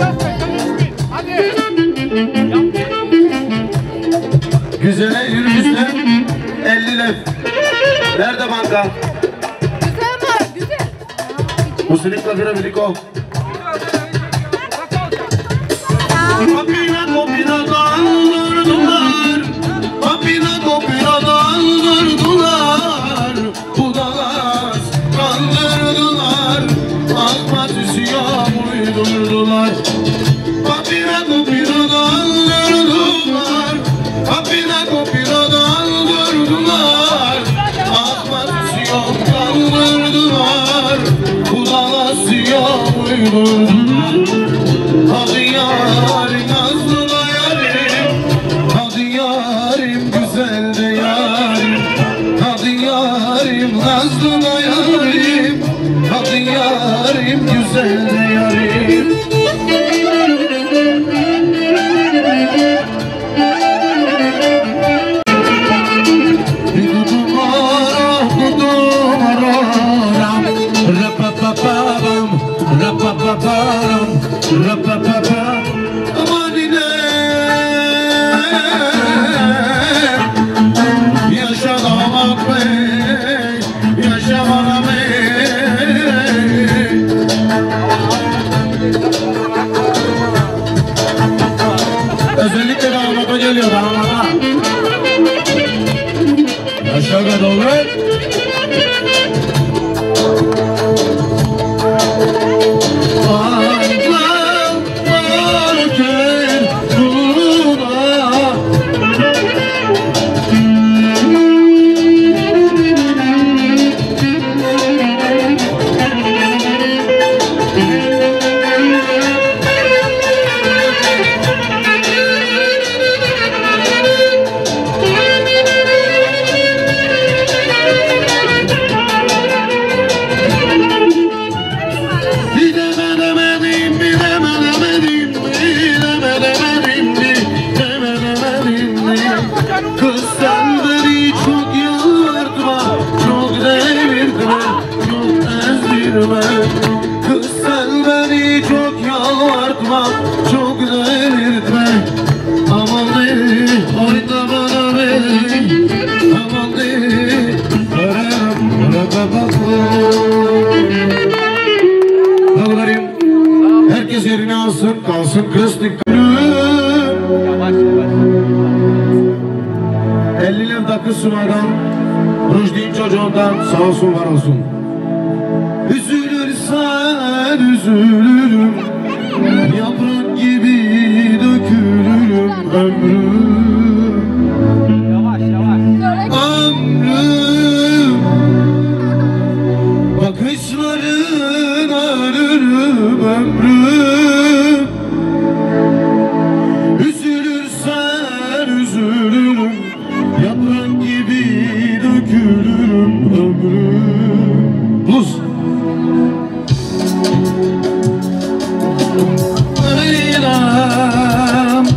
Güzele yürümüşler 50 lef. Nerede banka? Güzel mi? Güzel. Musulikla bire birlik ol. Papina kopina daldırdılar. Papina kopina daldırdılar. Budalar kandırdılar. Akmat isyan uydurdular. Papina kopina daldırdılar. Papina kopina daldırdılar. Akmat isyan kandırdılar. Budalar isyan uydurdular. Hadi yarim nazlı da yarim. Hadi yarim güzel de yarim. Hadi yarim nazlı da yarim. Hadi yarim güzel de yarim. Yaşa damat bey, yaşa bana bey. Özellikle damata geliyor, damata. Yaşa kadar. Kız sen beni çok yıldırma, çok devirtme, çok ezdirme. Kız sen beni çok yalvartma, çok devirtme. Aman de, oyna bana be, aman de, Dağlarım, herkes yerine alsın, kalsın kıstık. 50 lev dakı sunadan, Rujdi'nin çocuğundan sağ olsun var olsun. Üzülürsen üzülürüm, yaprak gibi dökülürüm ömrüm. Ömrüm, bakışların ölürüm ömrüm. Üzülürsen üzülürüm, yaprak gibi dökülürüm ömrüm. Buz. Ayram.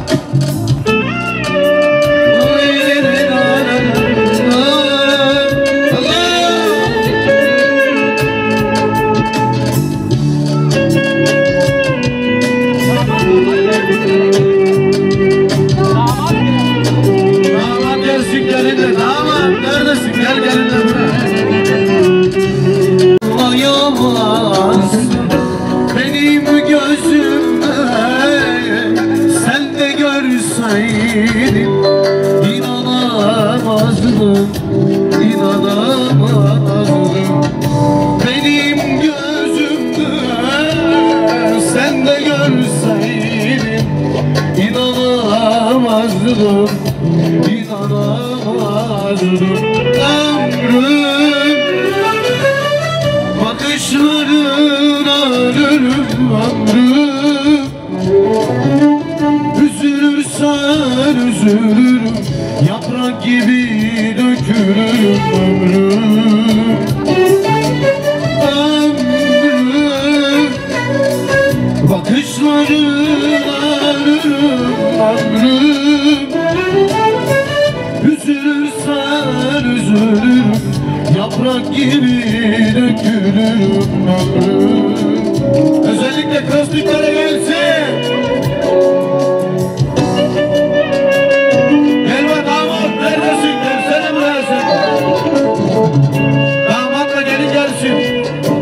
Damat gelsin gelinle, damat neredesin? Gel gelinle buraya. Ayamaz benim gözümde, sen de görseydin inanamazdım, inanamazdım. Benim gözümde, sen de görseydin inanamazdım, inanamazdım. Ömrüm, bakışların ölürüm ömrüm. Üzülürsen üzülürüm, yaprak gibi dökülürüm ömrüm. Bakışlarına ölürüm ömrüm. Üzülürsen üzülürüm, yaprak gibi dökülürüm ömrüm. Özellikle Kızlıklara gelsin. Gelme damat, neredesin? Gelsene buraya sen. Damatla gelin gelsin.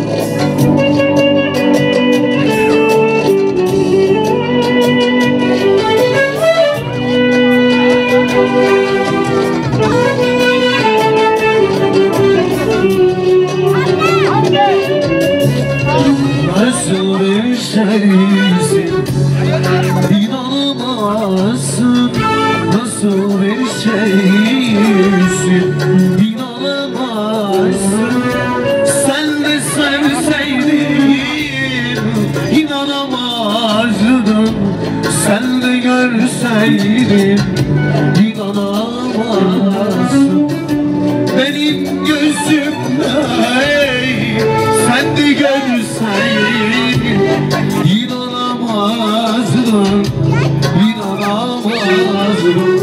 Nasıl bir şeysin, inanamazsın. Nasıl bir şeysin, inanamazsın. Sen de sevseydin, inanamazdın. Sen de görseydin, inanamazdın. Benim gözümde sen de görseydin, inanamazdın, inanamazdın.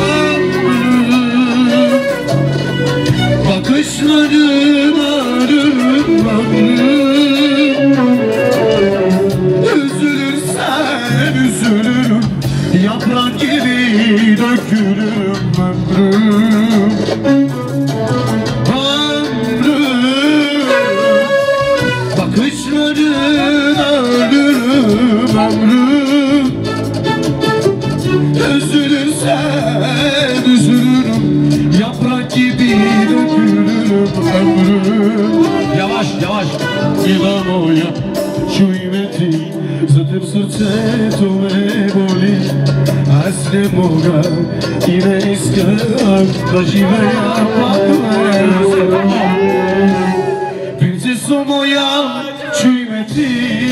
Bakışlarına ölürüm ömrüm. Üzülürsen üzülürüm, yaprak gibi dökülürüm ömrüm. Bakışlarına ölürüm ömrüm. Üzülürsen üzülürüm, yaprak gibi dökülürüm ömrüm. Yavaş yavaş.Ila moja, čuj me ti, za teb srce to me boli. Аз не мога и не искам да живея пак без теб. Принцесо моя, чуй ме ти,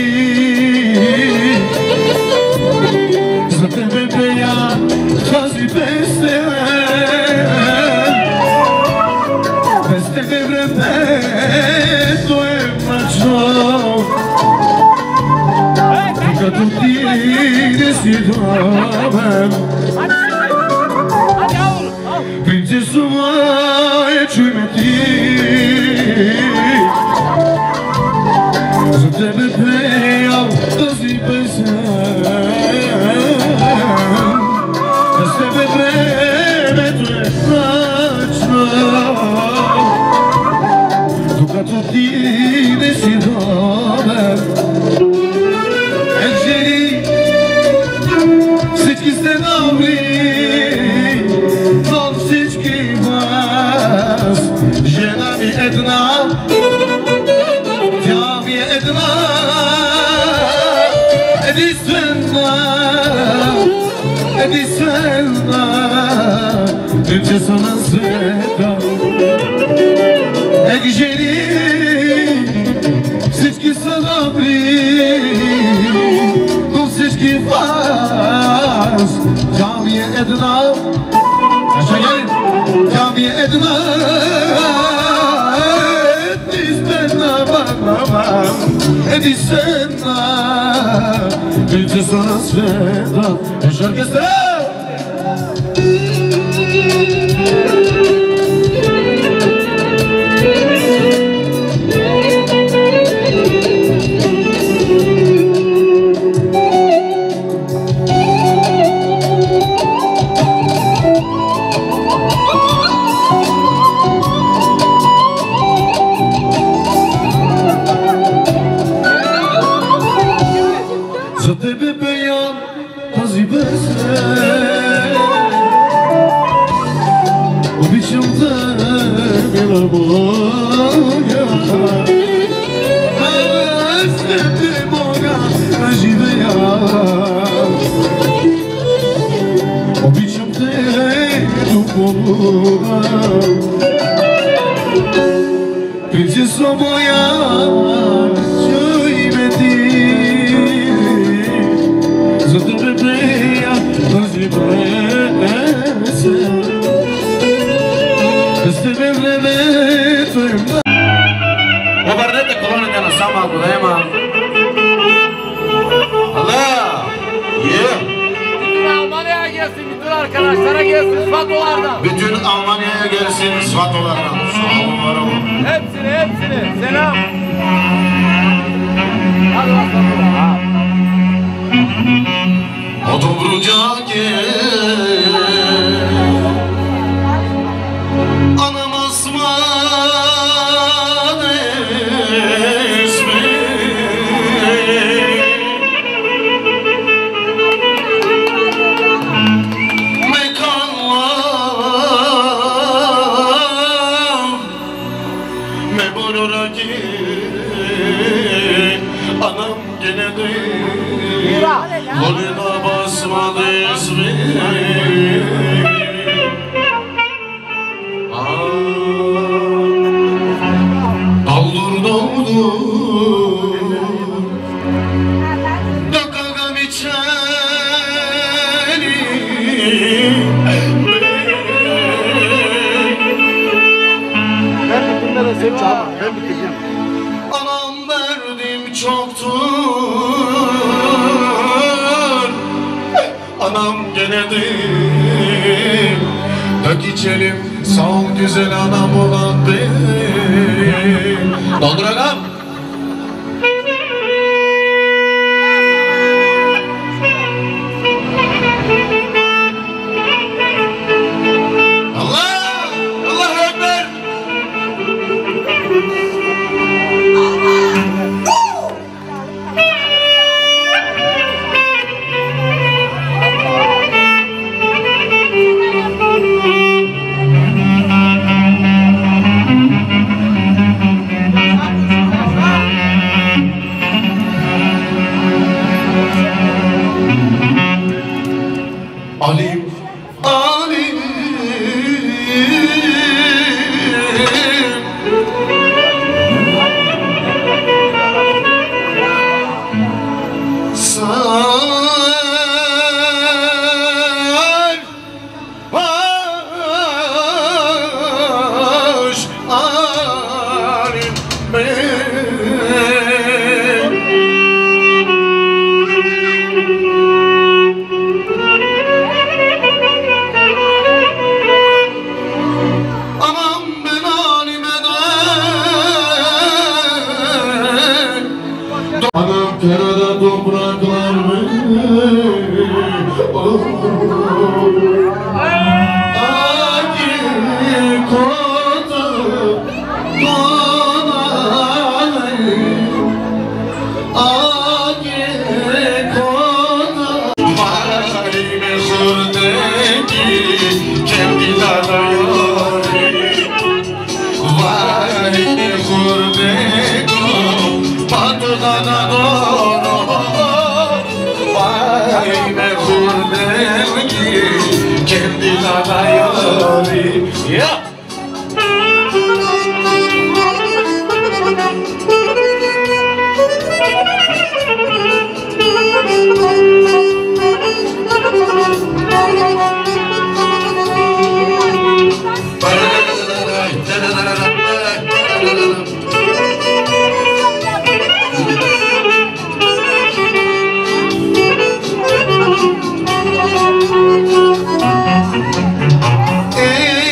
за тебе пея тази песен. Без тебе времето е мрачно, като ти не си домен. Принцесо моя, чуй ме ти, за тебе пея тази песен. Без тебе времето е мрачно, докато ти не си домен. Жени, всички сте добри, но всички вас. Жена ми една, тя ми е една, единствена, единствена, принцеса на света. Жени, всички са добри, но всички вас. Тя ми е една, тя ми е една, единствена, единствена, принцеса на света. Оркестра! За тебе пея тази песен. Обичам те, мила моя, без теб не мога да живея. Обичам те духовно, принцесо моя, чуй ме ти. За тебе пея тази песен. Без тебе времето е мрачно. Обърнете колоните насам, ако да има. arkadaşlara gelsin Svatolar'dan. Bütün Almanya'ya gelsin Svatolar'dan. Sağ olun, var olun. Hepsini. Selam. Hadi bakalım. O Dobruca'ya anam Osman ismi mekanlar meburura ki anam gene değil Koluna basmadı ismi Doldur Dakagam içeri Ben bitimde de sen çağırma. Ben bitireceğim. Anam verdim çoktur Anam gene değil Dök içelim sağ ol güzel anam olan değil Doldur anam Allah Allahu Ekber Alim, alim Sar baş alim Aman ben alime de Anam kerada topraklar mı? Aki kota konay Aki kota Vay mehurdeki kendi dadayori Vay mehurdeko patu dadadoro Vay mehurdeki kendi dadayori Ya! Ey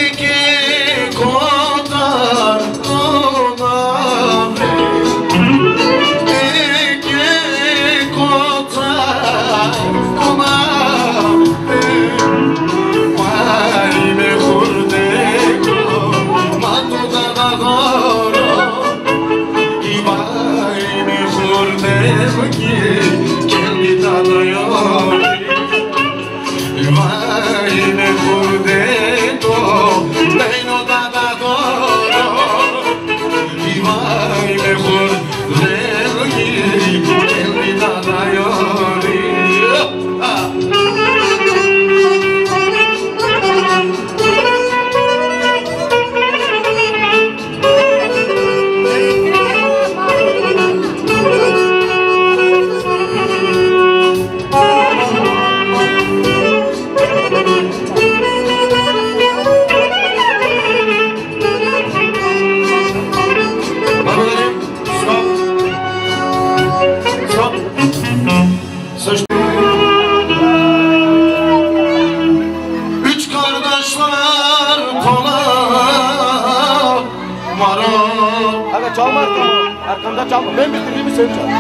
Fazla çalma. Ben bitirdiğimi sen çal.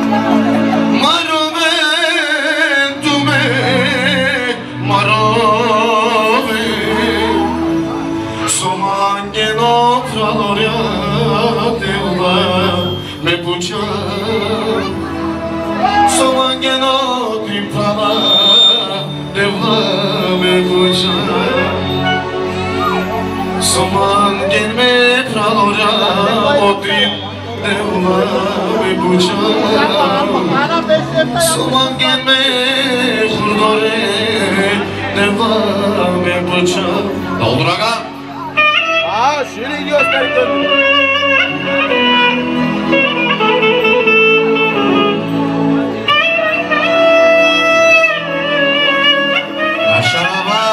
Maroventume marove Somangeno fraloria deula me pucha Somangeno trimpala deula me pucha Somangeno fraloria odrin deula me pucha Somangeno hurdore deula me pucha Doldur aga Aa şöyle gidiyoruz terikten. Aşağıma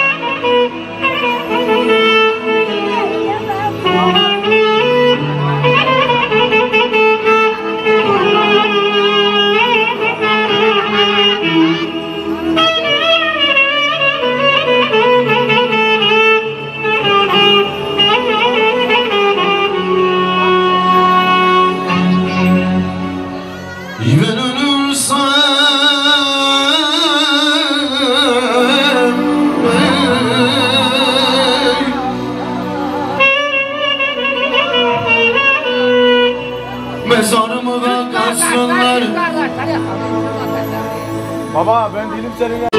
Ben ölürsem mezarımı da kazsınlar Baba ben değilim seninle.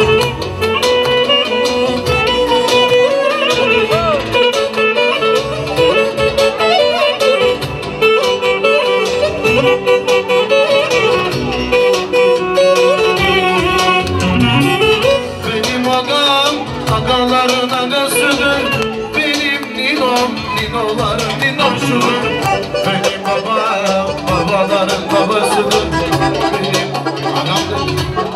Benim agam agaların agasıdır Benim ninom ninoların ninoşudur Benim babam babaların babasıdır Benim agam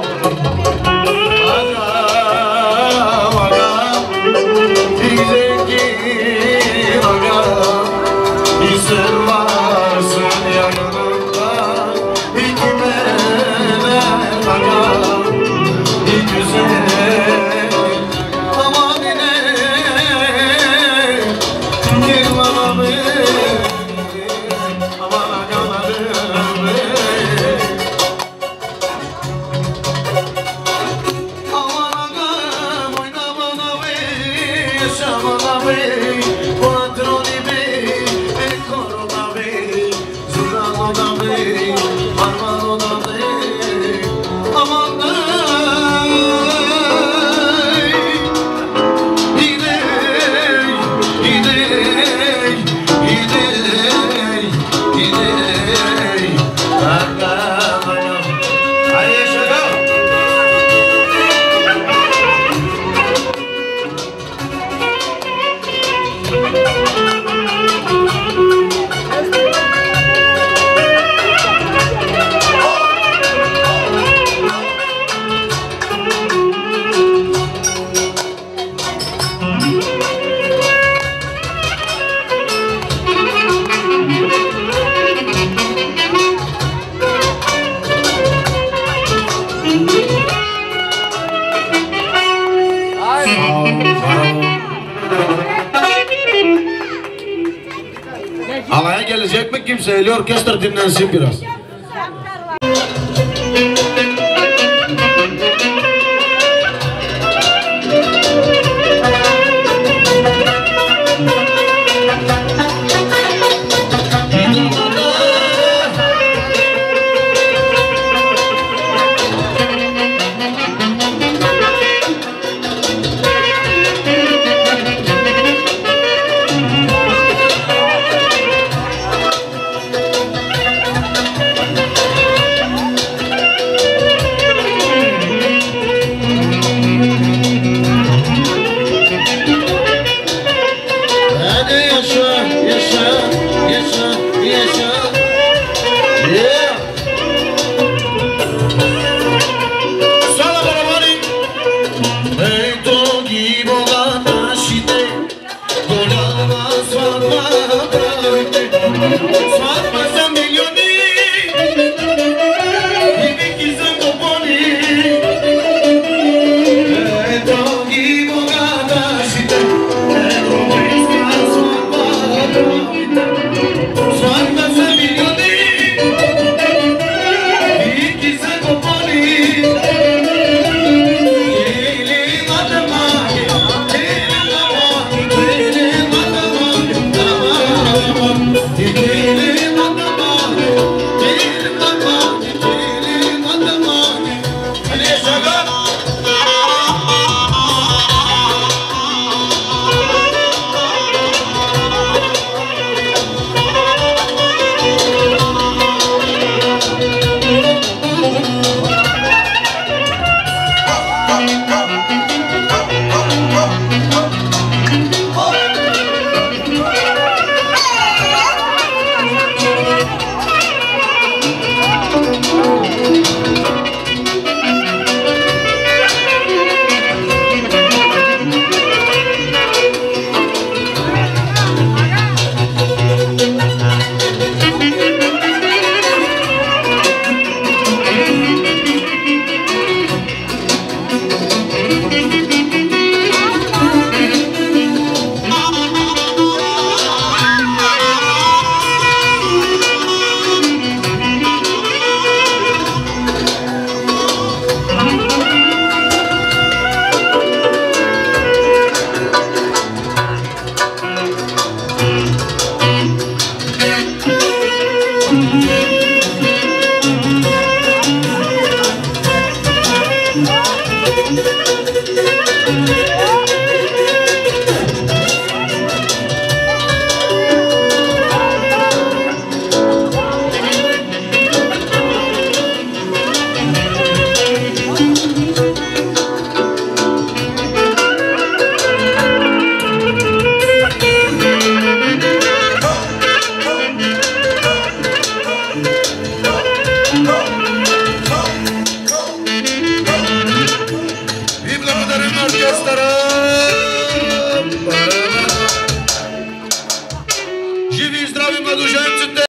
agam Bir zengin agam Bir sen varsın yanımda İki melek agam Bir güzel aman yine gel bana be aman yanarım be aman agam oyna bana be yaşa bana be patroni be korona be zurano da be armano da be aman da Alaya gelecek mi kimse? Orkestra dinlensin biraz.